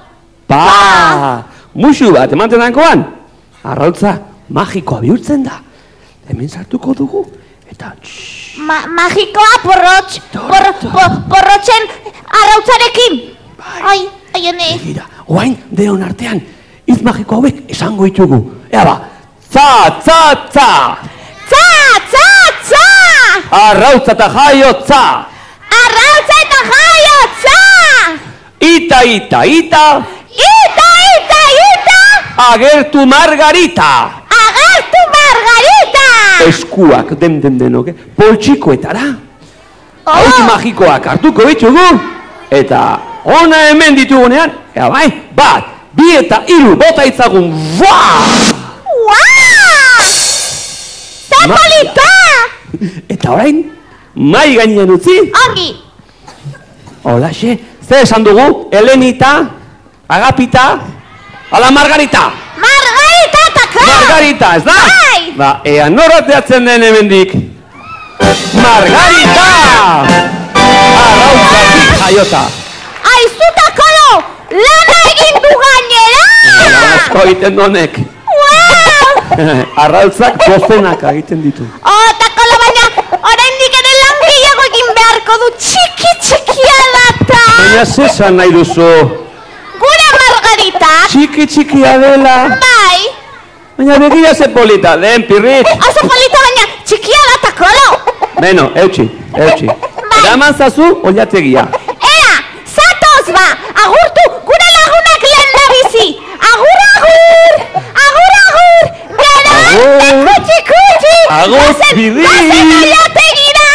Pa! Musu bat ematen dankoan. Arrautza magikoa bihurtzen da. Hemen sartuko dugu. Eta txxx. Ma magikoa porrotx! Tor- Por, tor- por, porrotzen arrautzarekin! Bai. Ai, aiene! Begira, oain denon artean, hitz magiko hauek esango ditugu. Ea ba, Tza, tza, tza. Tza, tza, tza. Arrautza eta jaio, tza. Arrautza eta jaio, tza. Ita, ita, ita. Ita, ita, ita. Agertu Margarita. Agertu Margarita. Eskuak den den denok, eh? Poltsikoetara. Oh. Hauts magikoak hartuko ditugu. Eta ona hemen ditugunean, ea bai, bat, bi eta hiru bota itzagun. Buah! Uau! Zer polita! Eta orain, mai gainean utzi. Ongi. Holaxe, zer esan dugu? Helenita, Agapita, ala Margarita. Margarita tako! Margarita, ez da? Bai! Ba, ea norateatzen den hemendik. Margarita! Arrautzatik jaiota. Aizutako lo, lana egin du gainera! Asko egiten donek. Uau! Arrautzak dozenak egiten ditu. Oh, tako lo baina, oraindik ere lan gehiago egin beharko du txiki txikia data! Baina zesan nahi duzu. Gure Margarita! Txiki txikia dela. Bai! Baina begira ze polita den, pirrit. Oso polita baina txikia datako lo! Beno, eutxi, eutxi. Eraman zazu, oliategia. Ea, zatoz ba, agurtu gure lagunak lehen da bizi! Agur, agur! Agur, agur! Gero, Agur. kutsi, kutsi! Agur, Goazen- pirrit. goazen oliategira!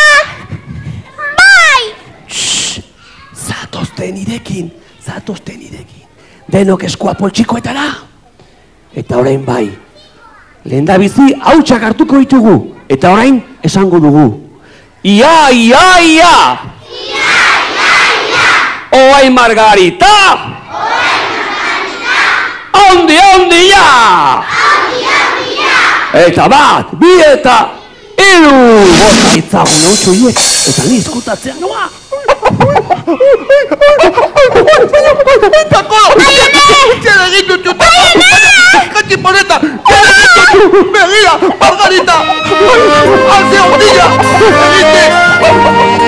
Bai! Zatozte nirekin, zatozte nirekin. Denok eskua poltsikoetara. Eta orain bai, lehen da bizi hautsak hartuko ditugu. Eta orain esango dugu. Ia, ia, ia! Ia, ia, ia! Oai Margarita! Oai Margarita! Ondi, ondi, ia! Ondi, ondi, ia! Eta bat, bi eta hiru! Bota itzagun eutxo hiek, eta ni izkutatzea noa! Tako! Zer egin dut dut! Kati poleta! Zer egin dut! Begira! Margarita! Haze ondila! Egite!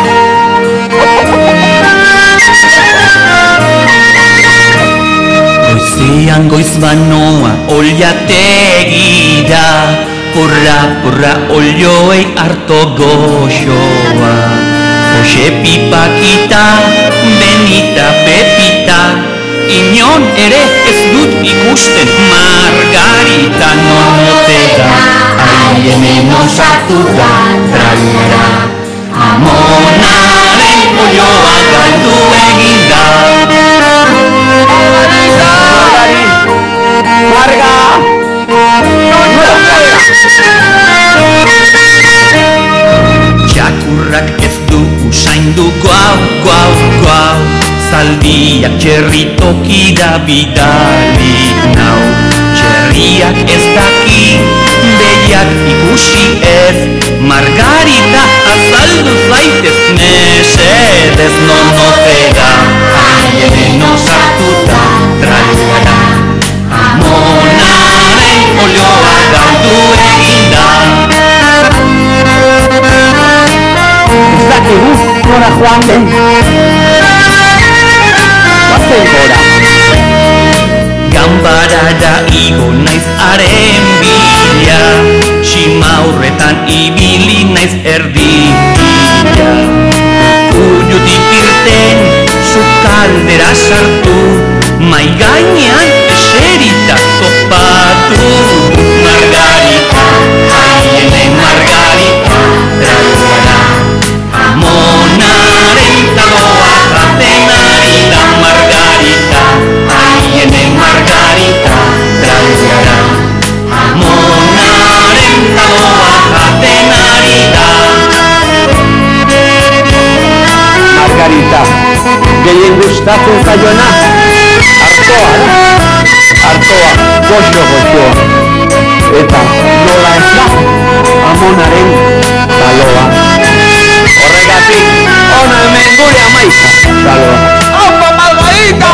Goizean goiz banoa oliategira, purra, purra olioei harto goxoa. Jose Pipakita, Benita, Pepita, inon ere ez dut ikusten Margarita nonote da, aienen osartu da, tralara. Amonaren olioa galdu egin da. Marga! Txakurrak ez du usaindu guau, guau, guau, zaldiak txerritokira bidali nau. Txerriak ez daki, behiak ikusi ez, Margarita azaldu zaitez mesedez nonotera, aienen osartuta tralara. Amonaren olioa galdu egin da. Ez dakigu, nora joan den. Guazen gora. Ganbarara igo naiz haren bila, simaurretan ibili naiz erdila. Uiutik irten, sukaldera sartu, mai gainean eserita topatu. Margarita, aienen Margarita, tralara. Amonaren taloa jaten ari da Margarita, aienen Margarita, tralara. Amonaren taloa jaten ari da. Margarita, gehien gustatzen zaioena, artoa, artoa, goxo goxoa. Eta nola ez da, amonaren taloa. Horregatik, ona hemen gure amaika taloa. Apa Margarita!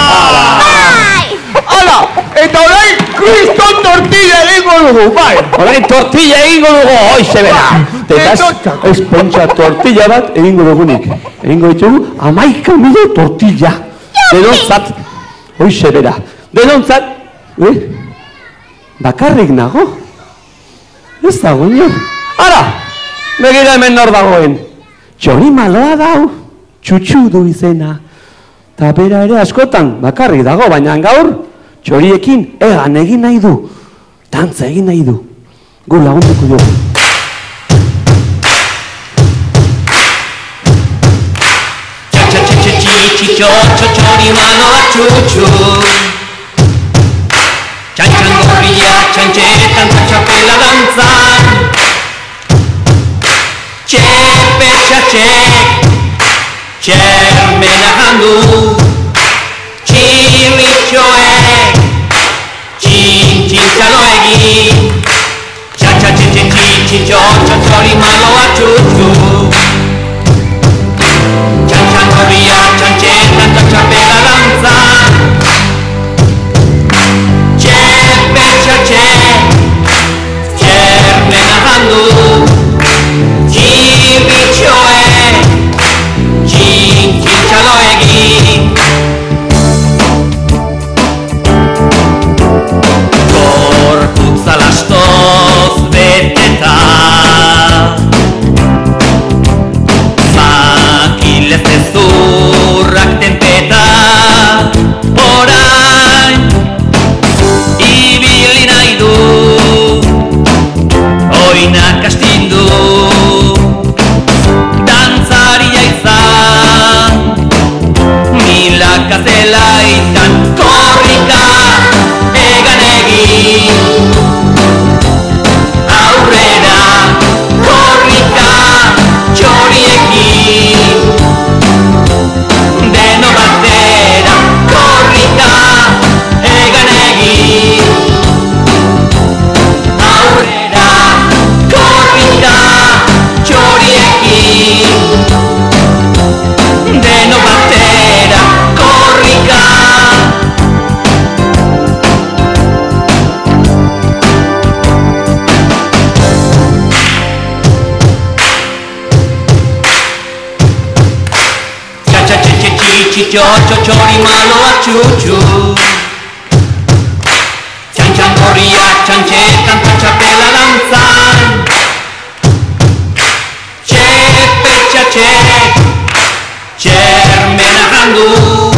Bai! Hala! Eta orain kriston tortilla egingo dugu, bai! Orain tortilla egingo dugu, hoize bera. Eta ez, ez pentsa tortilla bat egingo dugunik. Egingo ditugu, amaika mila tortilla. Denontzat, hoize bera. Denontzat, eh? bakarrik nago. Ez dago inor. Ara, begira hemen nor dagoen. Txori maloa dau, txutxu du izena. Ta bera ere askotan bakarrik dago, baina gaur txoriekin egan egin nahi du. Dantza egin nahi du. Gu lagunduko dugu. Txori maloa txutxu Txantxan gorria txantxetan txapela dantzan Txepe txatxek Txermena handu Txirritxoek Txintxintxalo egin Txatxatxetxetxitxitxo Txori maloa txutxu Txantxan gorria txantxetan txapela dantzan Txepe txatxek Txermena handu Txirritxoek Txintxintxalo egin Gorputza lastoz beteta Makilez ezurrak tenpeta Orain ibili nahi du Oinak astindu Dantzaria izan Milaka zelaitan korrika egan egin Aurrera korrika txoriekin Deno batera korrika egan egin Aurrera korrika txoriekin Deno batera korrika Txitxo txori maloa txutxu Txantxan gorriak txantxetan txapela dantzan Txepe txatxek Txermena handu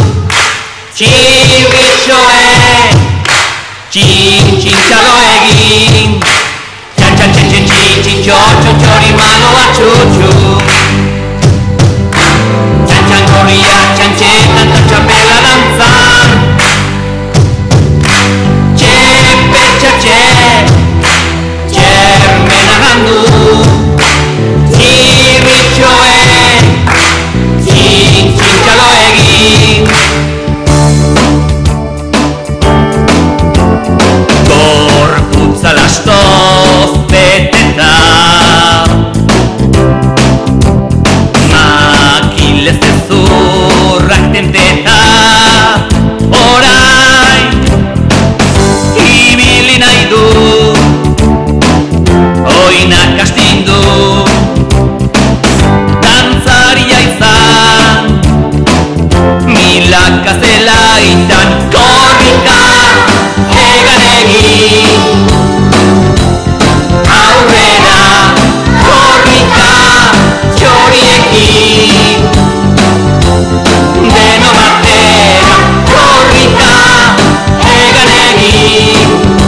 Txirritxoek Txintxintxalo egin Txantxatxetxitxitxo txori maloa txutxu Txantxan gorriak txantxetan txapela dantzan Txepe txatxek Txermena handu Txirritxoek Txintxintxalo egin Gorputza lastoz beteta Makilez ezurrak tenpeta Orain ibili nahi du Oinak astindu Dantzaria izan Milaka zelaitan korrika egan egin Aurrera korrika txoriekin Deno batera korrika egan egin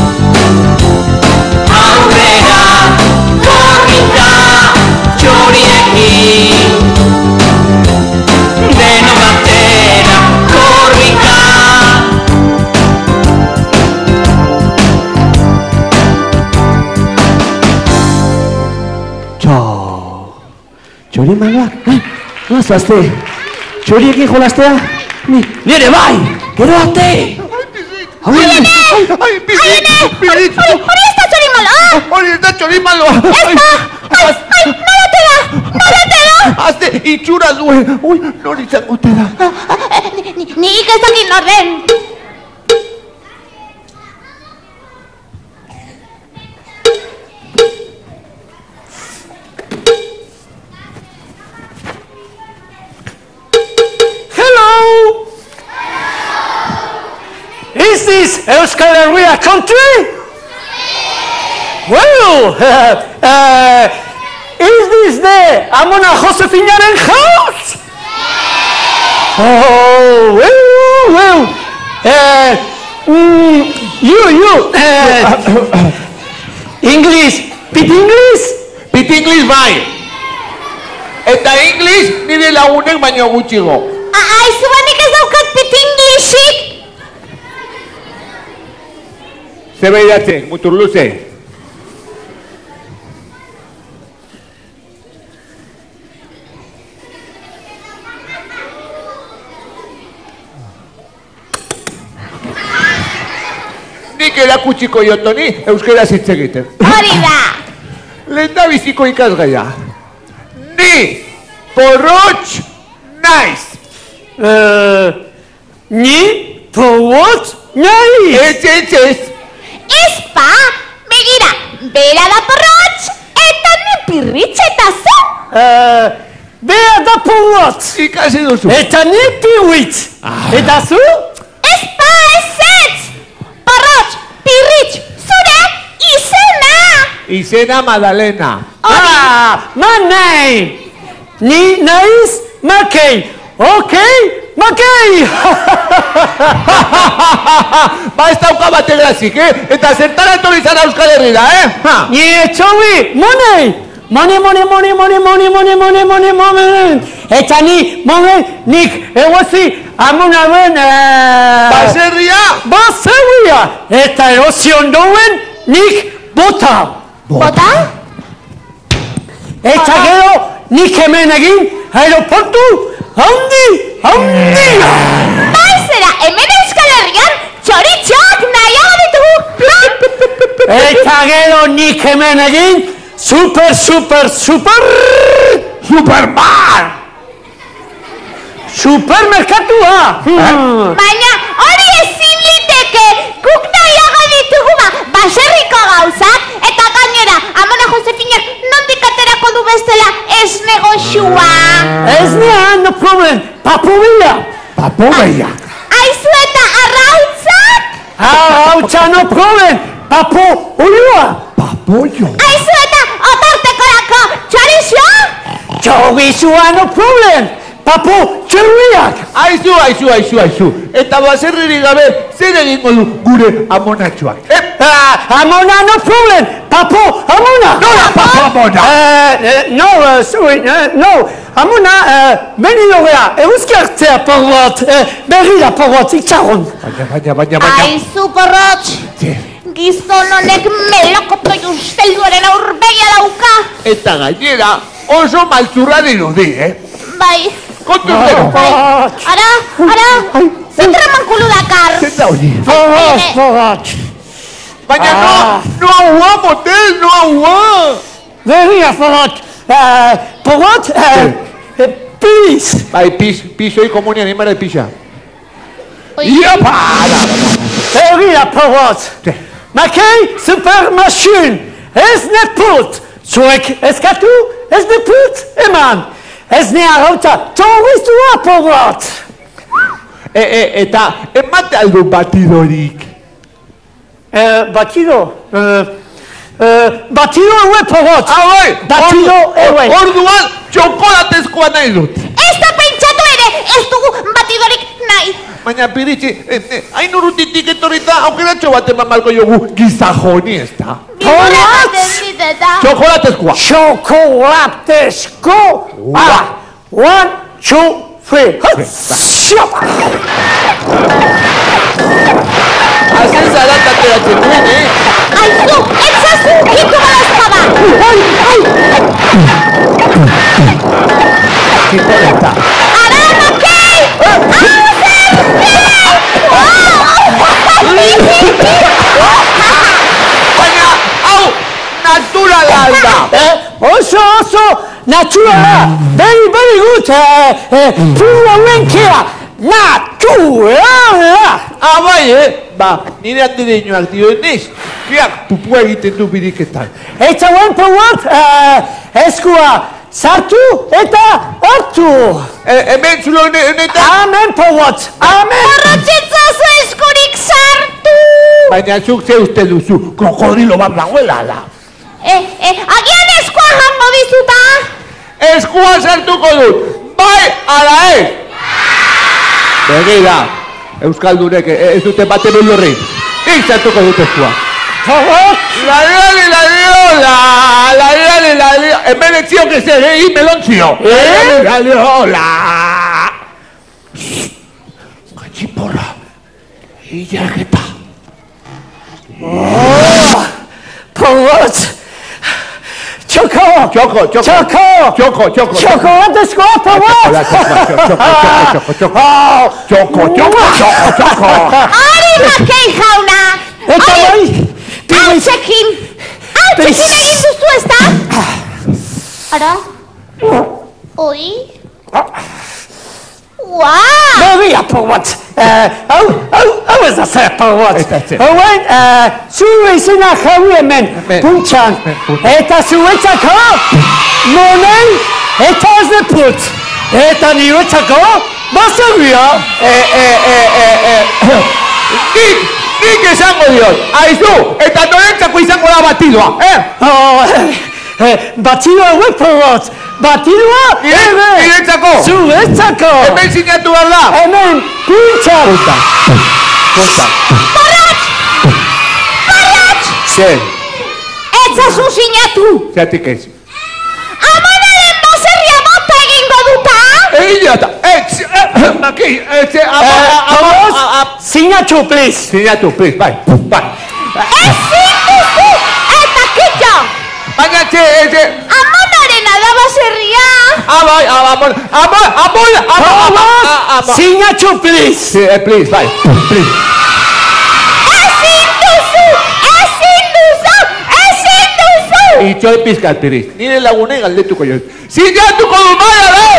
Aurrera korrika txoriekin Deno batera korrika Txo, txori maloak, eh? Nola zoazte? Txoriekin jolastea? Ni, nire bai, gero arte! Ai, ai, bizit, bizit! Hori ez da txori maloa! Hori ez da txori maloa! Ez da! Ai, ai, nolate da! Nolate da! Azte, itxura duen! Ui, nori izango te da! Nik ez dakit nor den! Is this Euskal Herria country? Well, uh, uh, is this the Amona Josefinaren house? Oh, well, well. Uh, mm, you, you. Uh, English, pit English? Pit English bai. Eta English nire lagunek baino gutxigo. Aizu banik ez daukat pit Englishik. Ze behiratzen, mutur luze. Nik erakutsiko jotoni euskera hitz egiten. Hori da. Lenda biziko ikasgaia. Ni porrotx naiz. Uh, ni porrotx naiz. Ez, ez, ez. Ez pa, begira, bera da porrotx, eta ni pirritx eta zu. Uh, bera da porrotx. Ikasi duzu. Eta ni pirritx. Eta zu? Ez pa, ez ez. Porrotx, pirritx, zure izena. Izena Madalena. Ah, my name. Ni naiz Makei. Okay, Makei. Ba ez dauka bate grazik, eh? Eta zertara etorri zara Euskal Herrira, eh? Ha. Ni etxobi, money. Money, money, money, money, money, money, money, money, money. Eta ni, money, nik, egozi, amonaren, eh... Baserria? Baserria. Eta erosi ondoen, nik, bota. Bota? Eta gero, nik hemen egin, aeroportu, handi, handi. Baizera, hemen Euskal Herrian, txoritxoak nahiago ditugu. Eta gero, nik hemen egin, super, super, super... Superman! Supermerkatua. Hmm. Baina hori ezin liteke, guk nahiago ditugu ba, baserriko gauzak, eta gainera, Amona Josefinak nondik aterako du bestela ez negoxua. Ez nean, no problem, papu bila. Papo beia. Aizu eta arrautzak? Hautsa, no problem, papu ulua. Papollo. Aizu eta otartekorako txorixo? Txobizua, no problem, papu txerriak. Aizu, aizu, aizu, aizu. Eta baserririk gabe, zer egingo du gure amonatxoak? Eh? Uh, amona, no problem, papu amona. Nola papo amona? Uh, uh, no, uh, sorry, uh, no. Amona, uh, benido gea, eguzki hartzea porrot, uh, berrira porrot, itxarron. Baina, baina, baina, baina. Aizu porrotx, gizon honek melokoto justelduaren aurbegia dauka. Eta gainera, oso maltzurra dirudi, eh? Bai, Kontu zero. bai. Ara, ara, zentra mankulu dakar. Zer da hori? Porrot, Eh, porrot. Baina Ah. no, no agua, motel, no agua. Berrira porrot, uh, porrot, uh, uh, please. Bai, pis, piso y komunia animara de pisa. oi. Ia para! Berrira porrot. Makei, super machine. Ez ne put. Zuek eskatu, ez ne put, eman. Ez ne arrauta, torriztua porrot. E, e, eta, emate aldu batidorik. Eh, batido, eh, eh, batido eue porrot. Ah, bai! Batido Ordu- eue. Orduan, txokolatezkoa nahi dut. Ez da pentsatu ere, ez dugu batidorik nahi. Baina piritxi, eh, eh, hain urrutitik etorrita, aukeratxo bat eman balko jogu gizajoni ez da. Bidure baten dit eta. Txokolatezkoa. Chocolatesco. Ah, one, two, three. Shop. Hazen zarat ateratzen duen, eh? Aizu, etzazu, hitu balazpada. Txipoleta. Ara, Makei! Baina, hau, naturala da. Eh, oso, oso, naturala. Very, very good. Eh, eh, puro renkea. Naturala. Ah, bai, eh? Ba, nire handireinoak dioenez, biak pupua egiten du biriketan. Eta one porrot, eh, eskua sartu eta hartu. E, hemen zulo honetan, Amen porrot. Amen. Horrotxetzazu eskurik sartu. baina zuk ze uste duzu, krokodilo bat dagoela da. Eh, eh, agian eskua jango dizuta? Eskua sartuko dut, bai ala ez? Begira, Euskaldunek ez dute bate beldurrik. Nik sartuko dut eskua. Porrot! La lioli, la liola, la lioli, la liola. Hemen etzio que se rei melontzio. Eh? La liola. Gantxiporra. Ilargeta. Oh! Porrot! Choco! Choco, choco. Choco! Choco, choco. Chocolate eskua, porrot! Choco, choco, choco, choco, choco. Hori makei jauna! Eta bai! Hautsekin! Hautsekin egin duzu ez da? Ara? Oi? Wow! Begia, porrot! Hau, hau, hau ez da zer, porrot! Ez da zer. Hauen, zu izena jaui hemen, Hemen. puntxan. Eta zuetzako, monen, eta ez de put. Eta niretzako, baserria. Eh, eh, eh, eh, eh. Nik, nik esango diot. Aizu, eta norentzako izango da batidua, eh? Oh, eh, batidua hauek, porrot! Batidua, Nire- niretzako. Zuetzako! Hemen sinatu behar da. Hemen, puntxan! Punta. Punta. Zer, Etzazu sinatu! zeratik ez. Amonaren baserria bota egingo duta? Egin eta, etz, maki, etz, ama, Eh, ama, porrot, ama, sinatu, please! sinatu, please, bai, bai. Ezin duzu! Eta kitxo! Baina, etxe, etxe, Amonarena da baserria! ama, ama, ama, ama, ama, ama, ama, ama. Sinatu, please! Sí, eh, please, bai, please. Ezin duzu! Ezin duzu! Ezin duzu! Itxoi pizkat, piriz. Nire lagunei galdetuko jo. Sinatuko du bai, arau!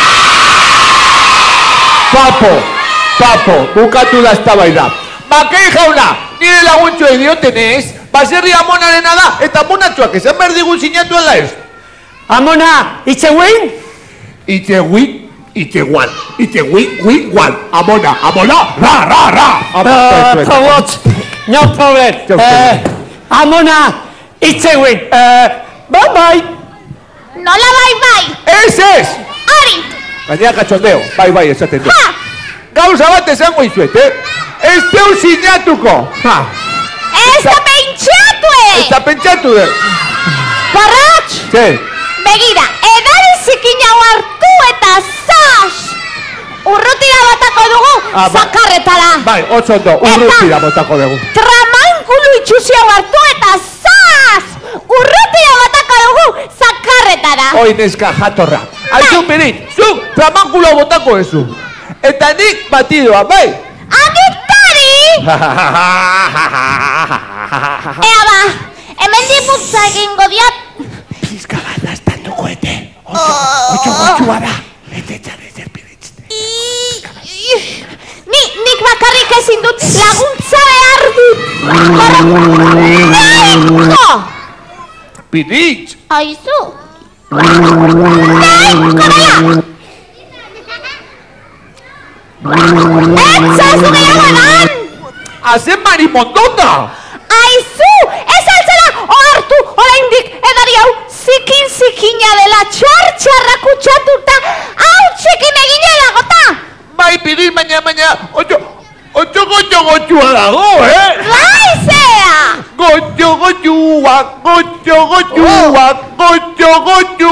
Papo, papo, bukatu da eztabaida. Makei jauna, nire laguntxoei diotenez, baserri amonarena da, eta amonatxoak esan behar digun sinatu ala ez. Amona, itzeuen? Itxe hui, itxe guan, itxe hui, hui, guan. Amona, amona, ra, ra, ra. Uh, porrot, no problem. Txau, Uh, Amona, itzeuen. Uh, bye bye. Nola bai bai! Ez ez! Hori! Gainera katxondeo, bai, bai, esaten du. Ha! Gauza bat esango izuet, eh? Ez teu sinatuko. Ha, Ez da pentsatue! eta pentsatu dut. Barratx! Zer? Begira, edari zikin hau hartu eta zaz! Urrutira batako dugu, Ah, ba- zakarretara! Bai, otso ondo, urrutira botako dugu. Tramankulu itxusi hau hartu eta zaz! Urrutira batako dugu, zakarretara! Oi, neska jatorra. Aizu, pirit, zuk tramankulo botako ezu. Eta nik batidoa, bai? Agintari! Ea ba, hemen diputza egingo diat. Pizka bat naztatuko ete. Otso gotxua da. Ete txan ezer piritzte. Ni, nik bakarrik ezin dut laguntza behar dut. Neiko! Piritz! Aizu! Neiko dela! Etzazu gehiago eman! Hazen marimondota! Aizu! Ez altzela ohartu oraindik edari hau zikin zikina dela txar-txarra kutsatuta hau txekin egine dagota! Bai, pirit, baina, baina, otso, otso gotxo gotxua dago, eh? Bai zea! Gotxo gotxua, gotxo gotxua, gotxo gotxu!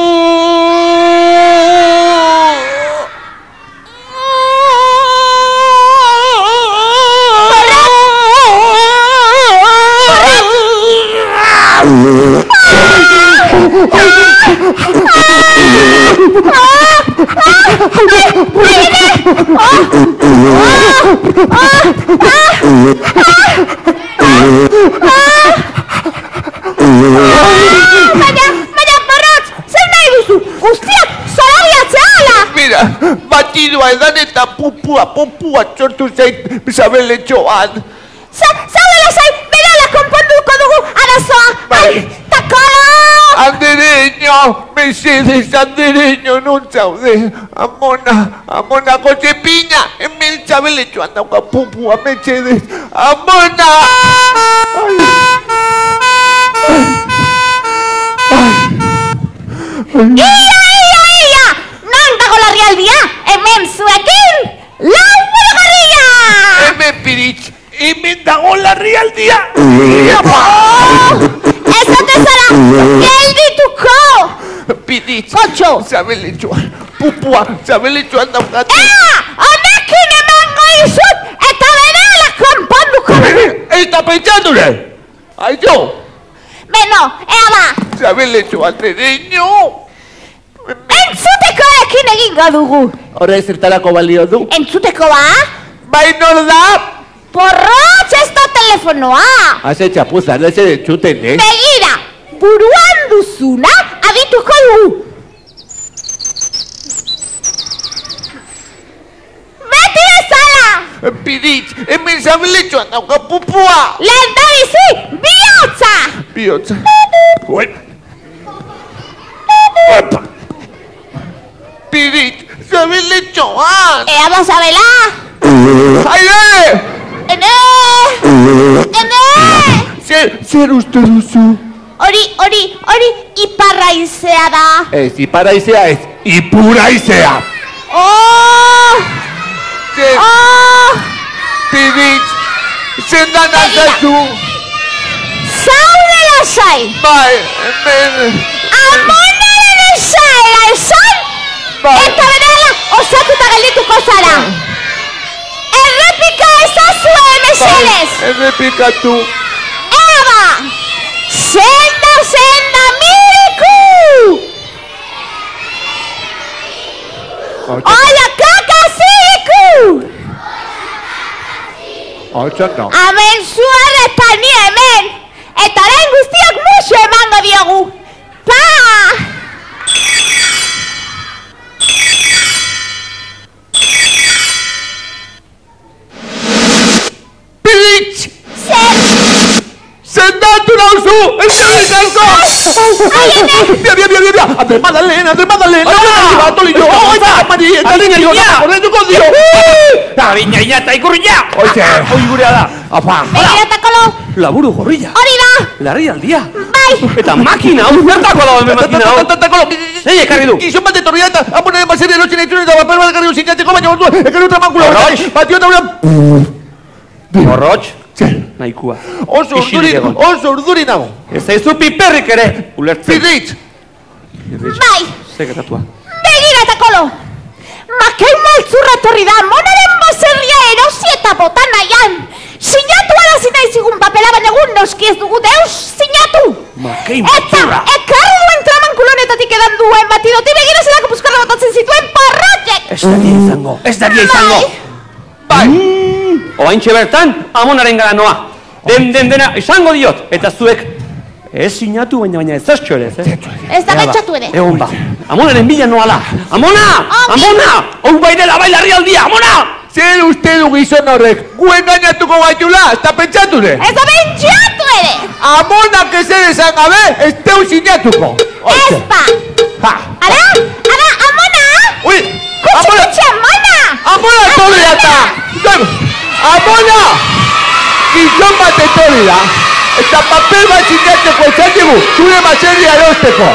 Baina, baina, Barratz, zer nahi duzu? Guztiak zorabiatzea ala! Mira, batidua edan eta pupua, pupua txortu zait sabeletxoan. Zaudela zai, berala konponduko dugu arazoa! Ai, takala! Andereño, mesedes, andereño, non zaude. Amona, amona, Jose Piña, hemen sabeletxoan dauka pupua, mesedes. Amona! Ai. Ia, ia, ia! Non dago larrialdia! Hemen zuekin! Lau bulugarria! Hemen piritz, hemen dago larrialdia! Ez ote zara! Geldituko! Piritz, Kontxo! zabeletxoa, pupua, zabeletxoan daukate. Ea! Honekin emango izut eta berehala konponduko! Eta pentsature! Aio! Beno, ea ba! Zabeletxoa tereño! Entzuteko ekin egingo dugu! Horre zertarako balio du? Entzuteko ba? Bai nor da? Porrotx ez da telefonoa! Haze txapuza, leze de txuten, eh? Begira! Buruan duzuna adituko dugu! Beti bezala! Piritz, hemen zabeletxoan dauka pupua! Lehen da bizi, bihotza! Bihotza. Uen. Opa! Piritz, zabeletxoan! Ea bazabela! Aire! Ene! Ene! Zer, zer uste duzu? Hori, hori, hori iparra izea da! Ez, ipara izea ez, ipura izea! Oh! Zer, Oh! Piritz, zendan azazu! Zaude lasai! Bai, hemen... Amonaren esaela esan! Bai. Eta berehala osatuta geldituko zara! Errepika ezazue mesedez! Errepikatu. Eba! Senda, senda, miriku! Ola kakasiku! Hortzak no. Amen zuar eta ni hemen! Eta orain guztiak musu emango diogu! Pa! Piritz! Zer! Sendatu nauzu! Entzabik asko! Aiene! Bia, bia, bia, bia, bia! Andre Madalena, Andre Madalena! Andre Batolillo! Oita! Mari, eta niña jo, horretuko dio! Ariña, iña, eta ikurriña! Oite! Hoi gurea da! Apa! Begiratakolo! Laburu gorrilla! Hori da! Larri aldia! Bai! Eta makina hau, zertako dago hemen makina hau! Zei ekarri du! Gizon bat etorri da eta amonaren baserri erotxen eitzun eta paper bat ekarri sinatzeko baina ordu ekarri otra mankula Horrotx? batio eta una... Horrotx? Zer? Nahikua. Oso urduri, Isilik egon. oso urduri nago. Ez zaizu piperrik ere! Ulertzen. Piritz! Bai! Seketatua. Begiratakolo! Makei maltzurra etorri da monaren baserria erosi eta bota nahian! Sinatu arazi nahi zigun papela baina egun noski ez dugu deus sinatu! Makei Eta maltzurra! ekarri duen tramankulonetatik edan duen batidoti begira zelako puskarra botatzen zituen parrotek! Ez daria izango! Ez daria izango! Bai! Oaintxe bertan, amonaren gara noa. Den, den, dena, izango diot. Eta zuek, ez sinatu baina baina ez zaztxo ere, ez? Ez da gaitxatu ere! Egon ba. Amonaren bila noala. Amona! Ami. Amona! Hau bai dela bai larri aldia, Amona! Zer uste du gizon horrek? Gu engainatuko gaitula, ez da pentsature? Ez da bentxatu ere! Amonak ezer esan gabe, ez teu sinatuko. Ez ba! Ha! Ara? Ara, amona! Ui! Amona! Kutxikutxe, amona! Amona etorri da eta! Amona! Gizon bat etorri da! Eta papel bat sinatzeko esan digu, zure baserria erosteko!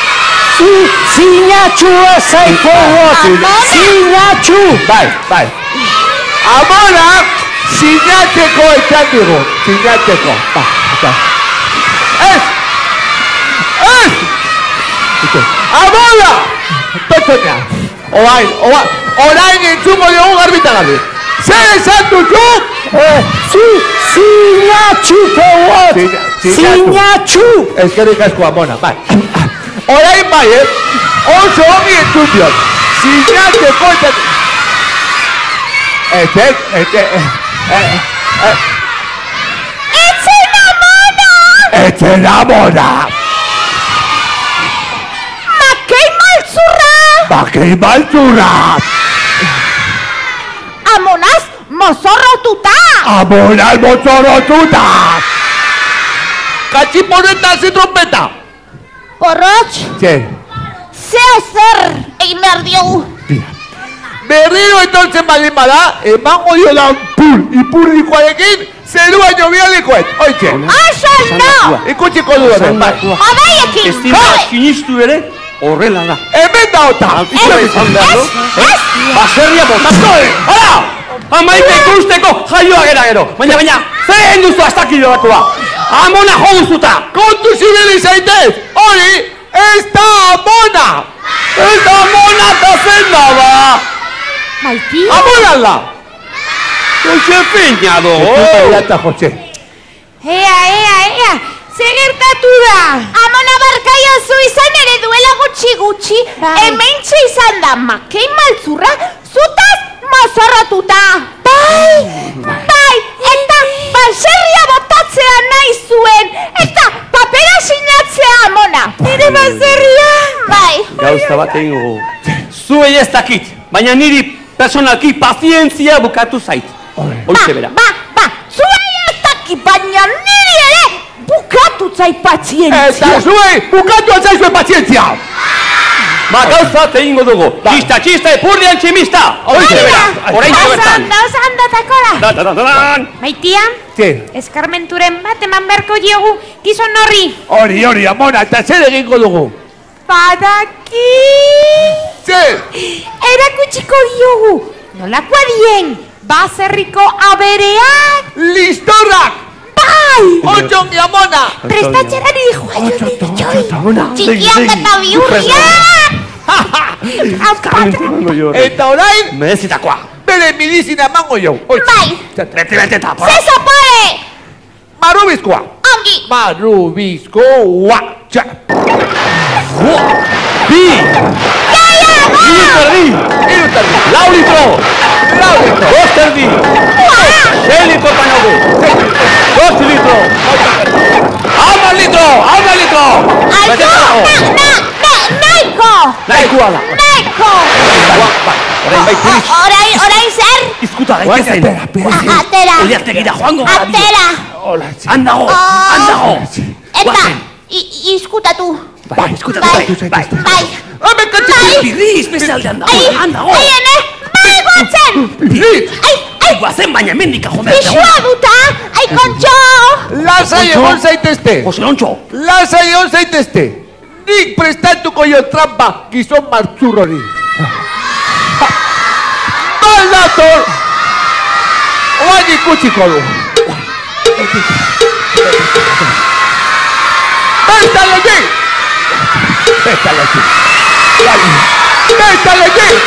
Sinatxua zaiko hot! Sinatxu! Bai, bai. Amona, sinatzeko esan digu, sinatzeko. Ba, eta. Ez! Ez! Amona! Petxotea! Orain, orain, orain entzuko diogu garbita garbi. Zer esan duzu? Si, sinatxuko hot! Sina- sinatu. Sinatxu! Eskerrik asko, Amona, bai. Orain bai, eh? Oso ongi entzun diot. Sinatzeko esan... Ez, ez, ez, ez, ez, Etzen amona! Etzen Amona! Makei maltzurra! Bakei maltzurra! Amonaz mozorrotuta! Amona motzorotuta! Katxiponeta ze trompeta! Porrotx, Zer, zeo zer egin behar diogu. Berriro etortzen baldin bada, emango dio lan pur, ipurdikoarekin, zerua jobialikoet. Oitxe. Oso no! Ikutsiko du horren, bai. Obaiekin! Estima sinistu ere, horrela da. Hemen da ota. Ez, ez! Baserria botazko! Hala! Amaike ikusteko jaioa gera gero. Baina, baina, zer duzu astakidoakoa? Amona jo duzuta! Kontu zibili zaitez! Hori, ez da amona! Ez da amona eta zen da, ba! Maitia? Amonan da! Hoxe peina do! Eta, Jose. Ea, ea, ea! Zer gertatu da? Amona barkaia zu izan ere duela gutxi gutxi, hementxe izan da makein maltzurra, zutaz mozorrotuta. Bai! Bai! Eta baserria botatzea nahi zuen! Eta papera sinatzea amona! Nire baserria! Bai! Gauza bat egin gogo. Zuei ez dakit, baina niri personalki pazientzia bukatu zait. Hoxe bera. Ba, ba, zuei ez dakit, baina niri ere bukatu zait pazientzia. Eta zuei, bukatu altzaizue pazientzia! Ba, gauza bat egingo dugu. Txista, txista, epurdian tximista! Hoxe bera, orain bertan. Oso oso ondo takola. Da, da, da, da. Maitia, Ze, eskarmenturen bat eman beharko diogu gizon horri. hori, hori, amona, eta zer egingo dugu? Badaki! Zer, Erakutsiko diogu, nolakoa dien, baserriko abereak. listorrak! Bai! Otxongi, amona! Prestatxera nire joa jo nire joi. Ona, Txikiak eta bihurriak! Apatu! Eta orain, Merezitakoa. bere milizina emango jau. Bai! Bete, bete, eta, por. Zezo pare! Marrubizkoa! Ongi! Marrubizkoa! Txa! Bi! Bi terdi! Iru tardi! Lau litro! Lau litro! Dos terdi! Sei litro panago! Dos litro! Hamar litro! Hamar litro! Aizu! Na, na, na, naiko! Nahikoa da! Naiko! Orain bai tiriz! Orain, orain zer? Izkuta daitezen! Atera! Oliartegira joango gara dio! Atera! Hola, txa! Han dago! Han dago! Eta, Guazen. i- izkutatu. Bai, izkuta Bai, bai! Bai! bai. Hemen katxik! Pirriz, beste aldean dago! Ai, Han dago! ai, ene, bai guatzen! Pirriz! Ai, ai, Guazen baina mendika joder! pixua duta! Ai, kontxo! Lasai egon zaitezte! Jose Lontxo! Lasai egon zaitezte! Nik prestatuko jo trampa gizon martzur hori! Baldator! Oain ikutsiko du! Bertaletik! Bertaletik! Bertaletik!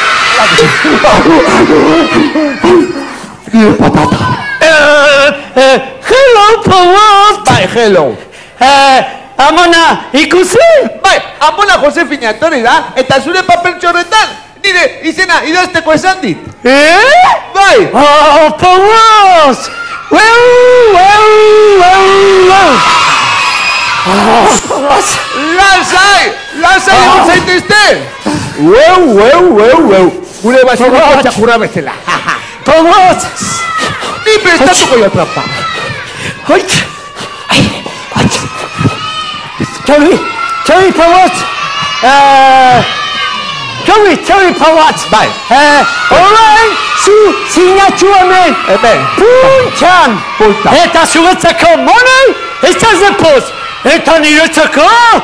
Nire patata! Hello, Powers! Bai, hello! Eh, Amona, ikusi? Bai, amona Josefina etorri da, eta zure papel txorretan nire izena idazteko esan dit. Eh? Bai! Oh, Powers! Well, well, well, well. Oh, Powers! Lasai! Lasai egon zaitezte! Ueu, ueu, ueu, ueu! Gure baserriko txakurra bezala. Powers! Ni prestatuko jo trampa. Hoit! Ai, hoit! Joey, Joey Powers! Eh... Joey, Joey Powers! Bai. Eh, orain, zu sinatxu hemen! Hemen. Puntxan! Punta. Eta zuretzako monei, ez da zepuz! Eta niretzako...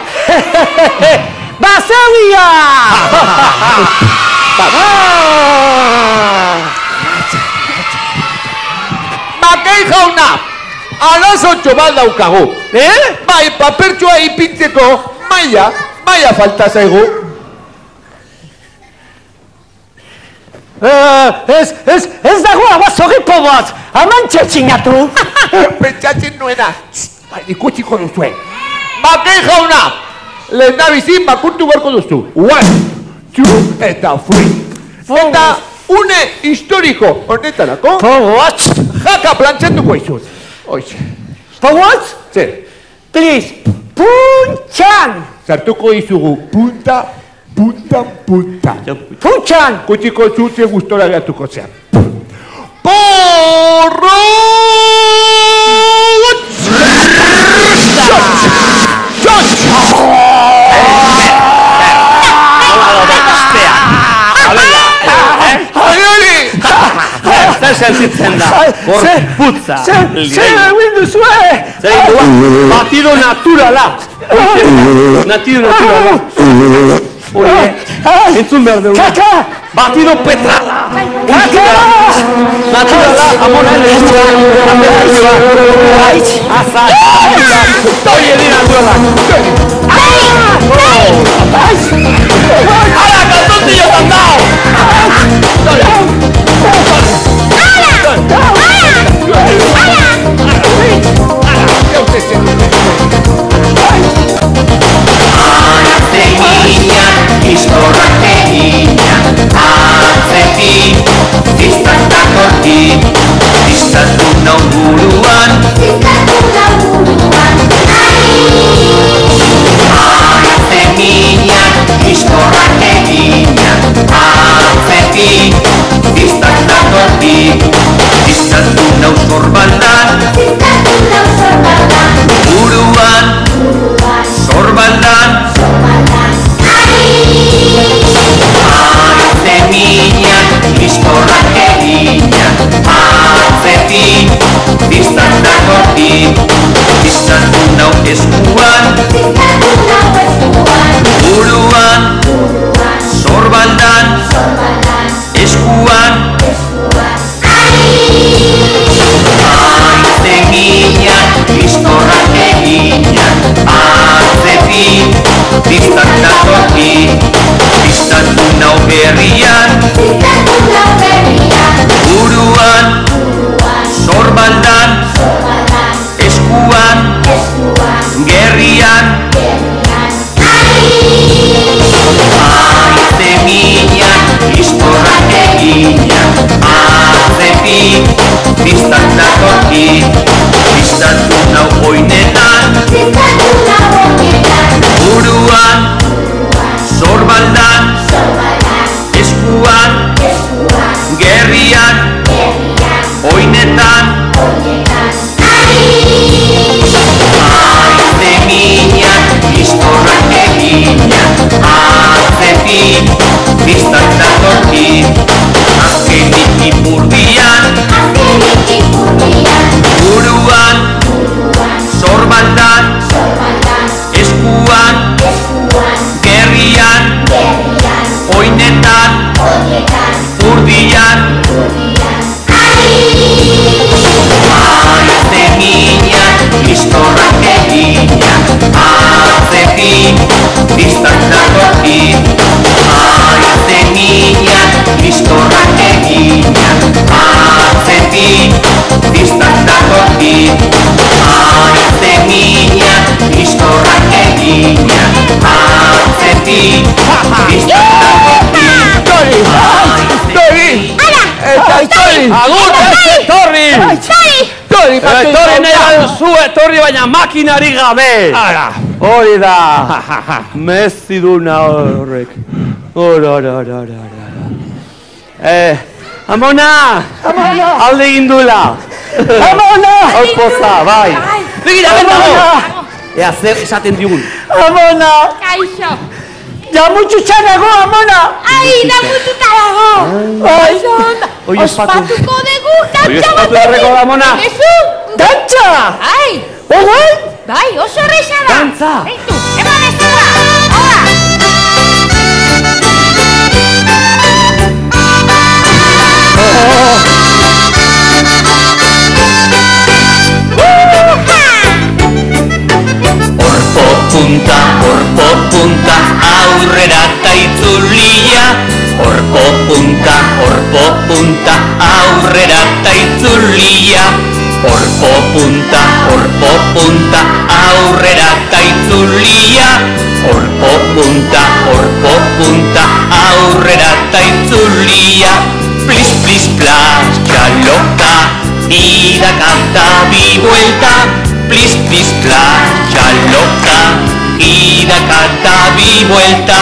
Baseria! Makei jauna! Arazotxo bat daukagu. Eh? Bai, papertxoa ipintzeko maia, maia falta zaigu. Eh, ez, ez, ez dago abazorripo bat! Aman txetxinatu! Pentsatzen nuena. Bai, ikutsiko duzue. Makei jauna! Lehen da bizin bakurtu beharko duzu. One, two, eta three. Eta une historiko honetarako Powers! jaka plantzatuko izut. Oiz. Powers! Zer, Please! Puntxan! sartuko izugu punta, punta, punta. Puntxan! Kutsiko zutze gustora gehatuko zean. Porro! sentitzen da? Gorputza. Zer egin duzue? Zer egin dugu? Batido naturala. Natido naturala. Hori, entzun behar dugu. Kaka! Batido petrala. Kaka! Naturala, amonen estua. Azar. Hori edin naturala. Ala, kaltontillo tandao! Atzeginak, istorrak eginak, atzetik, distantzakortik, distantzu nau buruan, atzeginak, istorrak eginak, atzetik, distantzakortik, distantzu nau sorbaldan, buruan, sorbaldan, Atzeminak, istorrak eginak, atzetik, distantzakortik, distantzu nau eskuan, buruan, sorbaldan, eskuan, atzeminak, istorrak eginak, atzetik, distantzakortik, distantzu nau herrian, buruan, sorbaldan, eskuan, gerrian, atzeminak, istorrak eginak, atzetik, distantzakortik, distantzu nau oinetan, buruan, sorbaldan, eskuan, gerrian, oinetan, atzeminak, istorrak eginak, atzetik, distantzakortik, azkenik ipurdian, buruan, sorbaldan, eskuan, gerrian, oinetan, urdian, atzeminak, istorrak eginak, atzetik, distantzakortik, atzeminak, istorrak eginak, atzetik, distantzakortik, atzeminak, istorrak eginak, atzetik, distantzakortik, Tori! Eta Tori! Agur, etorri! Tori, Etorri nahi baduzu, etorri baina makinari gabe! Ara! Hori da! Meziduna horrek. Hora, hora, hora, hora, hora. Eh, Amona! Amona! Alde egin duela! Amona! Hor poza, bai! Begira, bentago! Ea, zer esaten digun. Amona! Kaixo. Jamutxu txanago, Amona! Ai, damututa dago. Bai! Oi, espatu. Ospatuko dugu, Oi, dantza espatu batekin. erreko da, Amona. Ezu? Dantza! Ai, Ogai? bai, oso erresa da. Dantza. Beitu, eman ez dugu. Hala. Orpo punta, orpo punta, aurrera ta itzulia. Orpo punta, orpo punta, aurrera ta itzulia. Orpo punta, orpo punta, aurrera ta itzulia. Orpo punta, orpo punta, aurrera ta itzulia. Plis, plis, plas, txaloka, ida kanta bi vuelta. Plis, plis, plas, txaloka, ida kanta bi vuelta.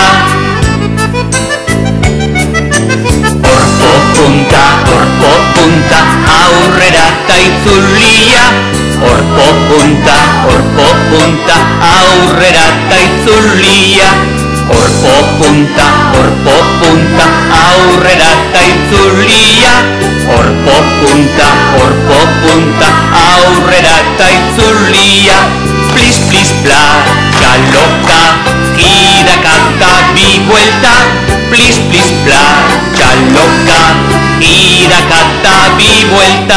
Orpo punta, orpo punta, aurrera ta itzulia. Orpo punta, orpo punta, aurrera ta itzulia. Orpo punta, orpo punta, aurrera ta itzulia. orpo punta, orpo punta, aurrera eta itzulia. Plis, plis, pla, galoka, irakata bi buelta. Plis, plis, pla, galoka, irakata bi buelta.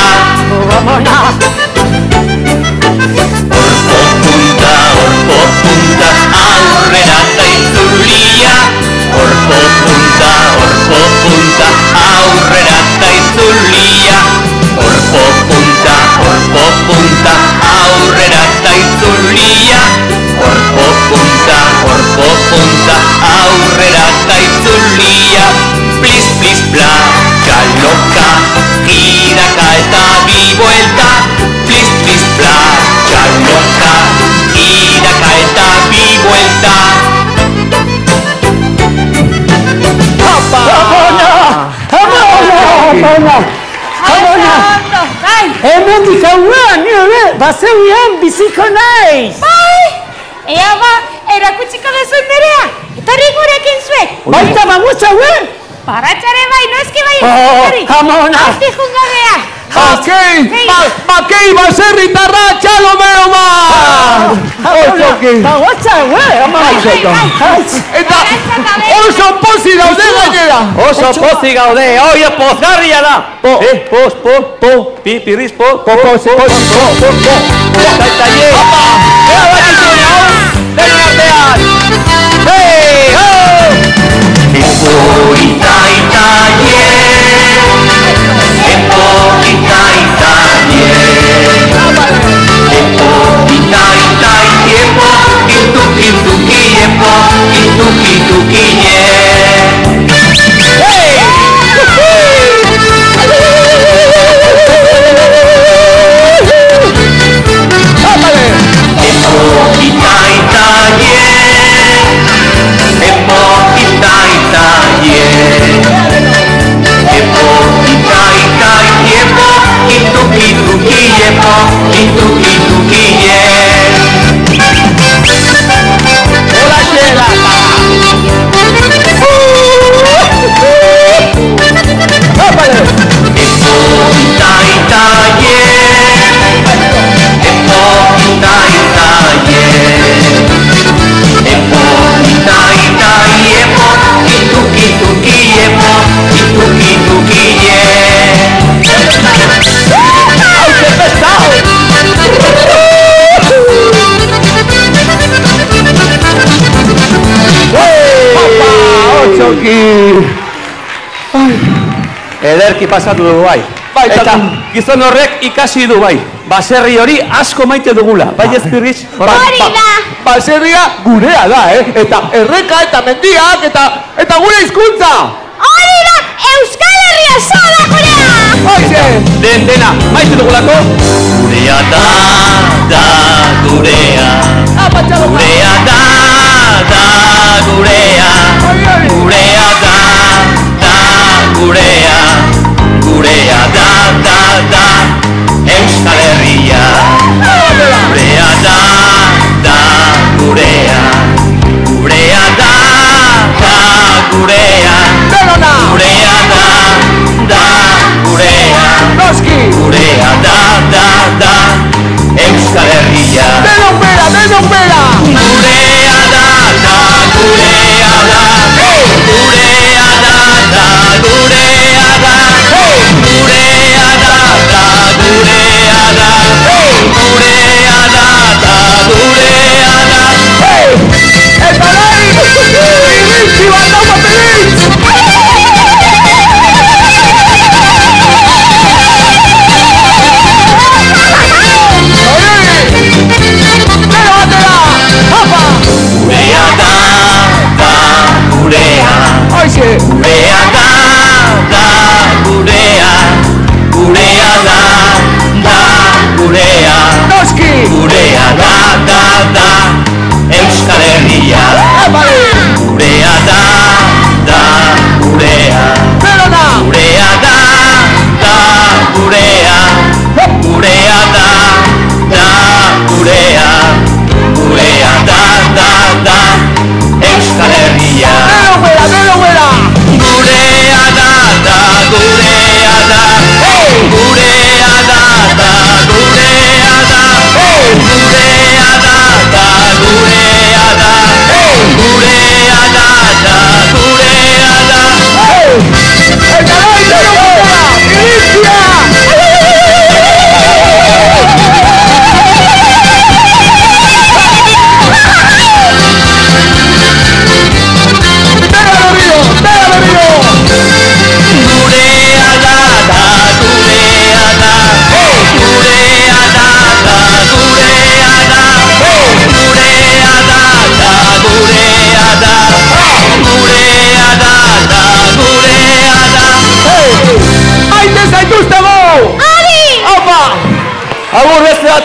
Orpo punta, orpo punta, aurrera eta itzulia. Orpo punta, orpo punta, aurrera eta itzulia. Orpo punta, orpo punta, aurrera eta itzulia. Orpo punta, orpo punta, aurrera eta itzulia. Plis, plis, pla, galoka, iraka eta bi buelta. Plis, plis, pla, galoka, iraka eta bi buelta. Abona! Abona! Abona! Hemen dikauan, nire, baseuian biziko naiz! Bai! Ea ba, erakutsiko duzun nerea! Etorri gurekin zuek! Baita mamutza huen! Baratxare bai, noezki bai! Oh, Amona! Horti junga bea! Bakei! Bakei baserri tarra txalo meo bat! Bagotza huen, Amona! Eta oso pozi daude gainera! Oso pozik gaude, oie pozgarria da! Po, eh, pos, po, po, pi, pirriz, po, po, po, po, po, po, po, po, Eta ye! Ea bat izan, hau! Denen artean! Hei, hau! Epo ita ita ye, epo ita ita ye, epo ita ita yepo, ituki tuki yepo, ituki tuki ye. Hey! Epo ita ita ye, epo ita ita ye, epo ita ita yepo, ituki tuki yepo, ituki tuki ye. Hola, Sheila! Epo ita ita ye, epo ita ita ye, epo ita ita yepo, ituki tuki yepo, ituki tuki ye. ¡Ay, qué pesado! Papa, otsoki! Ederki pasatu dugu bai. Bai, Eta tatu. gizon horrek ikasi du bai. Baserri hori asko maite dugula. Bai ez pirriz? Hori da! Baserria gurea da, eh? Eta erreka eta mendiak eta eta gure hizkuntza! Hori da! Euskal Herria sola gurea! Hoize! Den dena, maite dugulako? Gurea da, da, gurea. Gurea da, da, gurea. Gurea da, da, gurea. Gurea da, da, da, Euskal Herria. Gurea da, da, gurea. Gurea da, da, gurea. Gurea da, da, gurea. Noski! Gurea da, da, da, Euskal Herria. Denon bera, denon bera! Gurea da, da, gurea.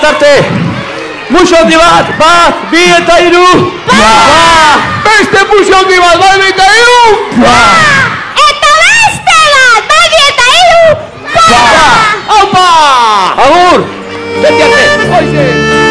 tarte! Muxo handi bat! Bat, bi eta hiru! Ba! Beste muxo handi bat, bai bi eta hiru! Ba! Eta beste bat, bai bi eta hiru! Ba! Aupa! Agur! Beti arte! Oize!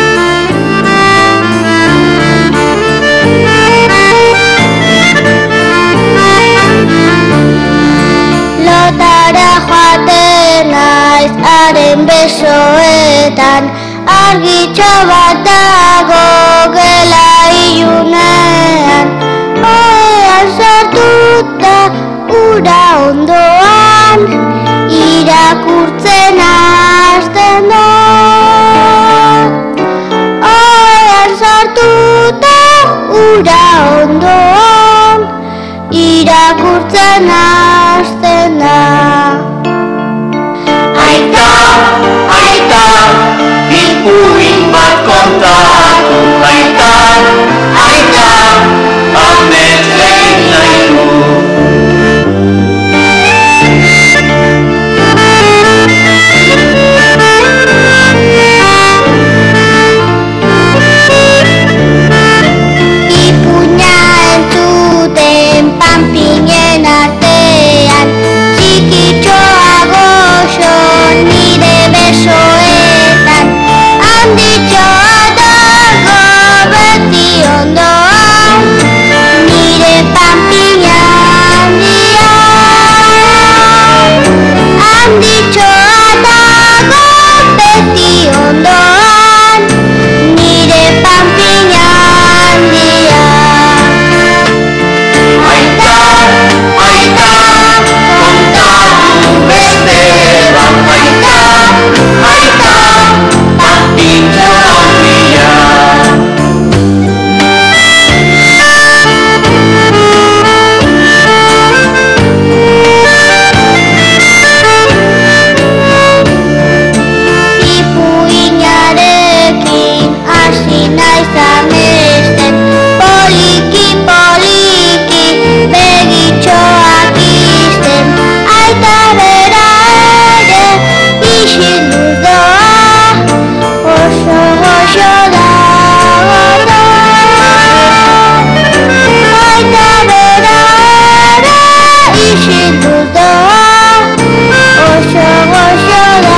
Lotara joaten naiz haren besoetan, argitxo bat dago gela ilunean. Ohean sartuta ura ondoan, irakurtzen hasten da. Ohean sartuta ura ondoan, irakurtzen hasten da. Aita, aita, ipuin bat kontatu. Aita, aita, amets egin nahi du. Ipuina entzuten panpinen artean, txikitxoa goxo nire besoetan, handitxoa dago beti ondoan, nire panpina handian. Handitxoa dago beti ondoan, nire panpina handian. Aita, aita, kontatu beste bat. Aita, aita, pantitxo handia. Ipuinarekin hasi naiz amesten, poliki poliki begitxoak izten. Aita bera ere isildu doa, oso goxo dago. Aita bera ere isildu doa, oso goxo dago.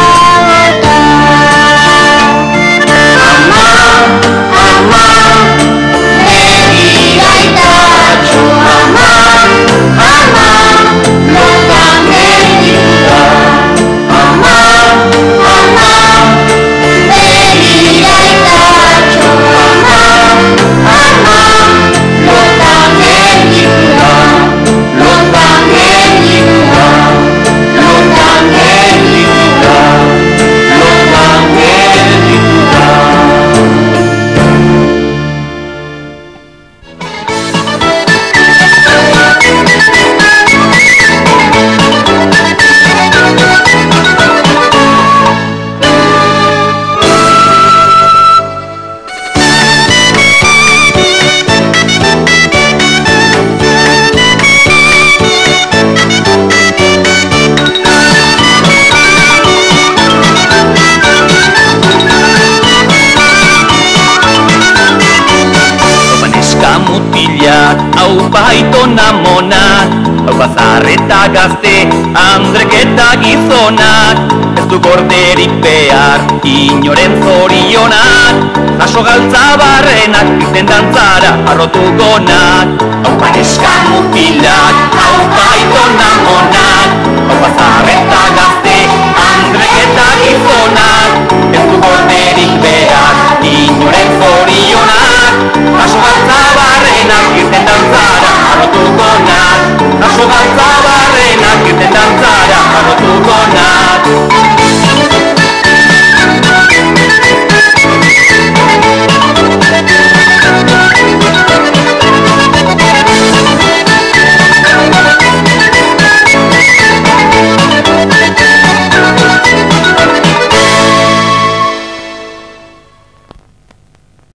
Ama, ama, begira itatxo. Ama, ama, lotan gelditu da. Ama, ama, begira itatxo. Ama, ama, lotan gelditu da. Lotan gelditu da. Lotan gelditu da. Lotan gelditu da. Mutilak, hau baitona monak, hau bazarreta gazte, andrek eta gizonak, ez du gorderik behar, inoren zorionak, jaso galtza barrenak, izten dantzara arrotu gonak. Hau baneska mutilak,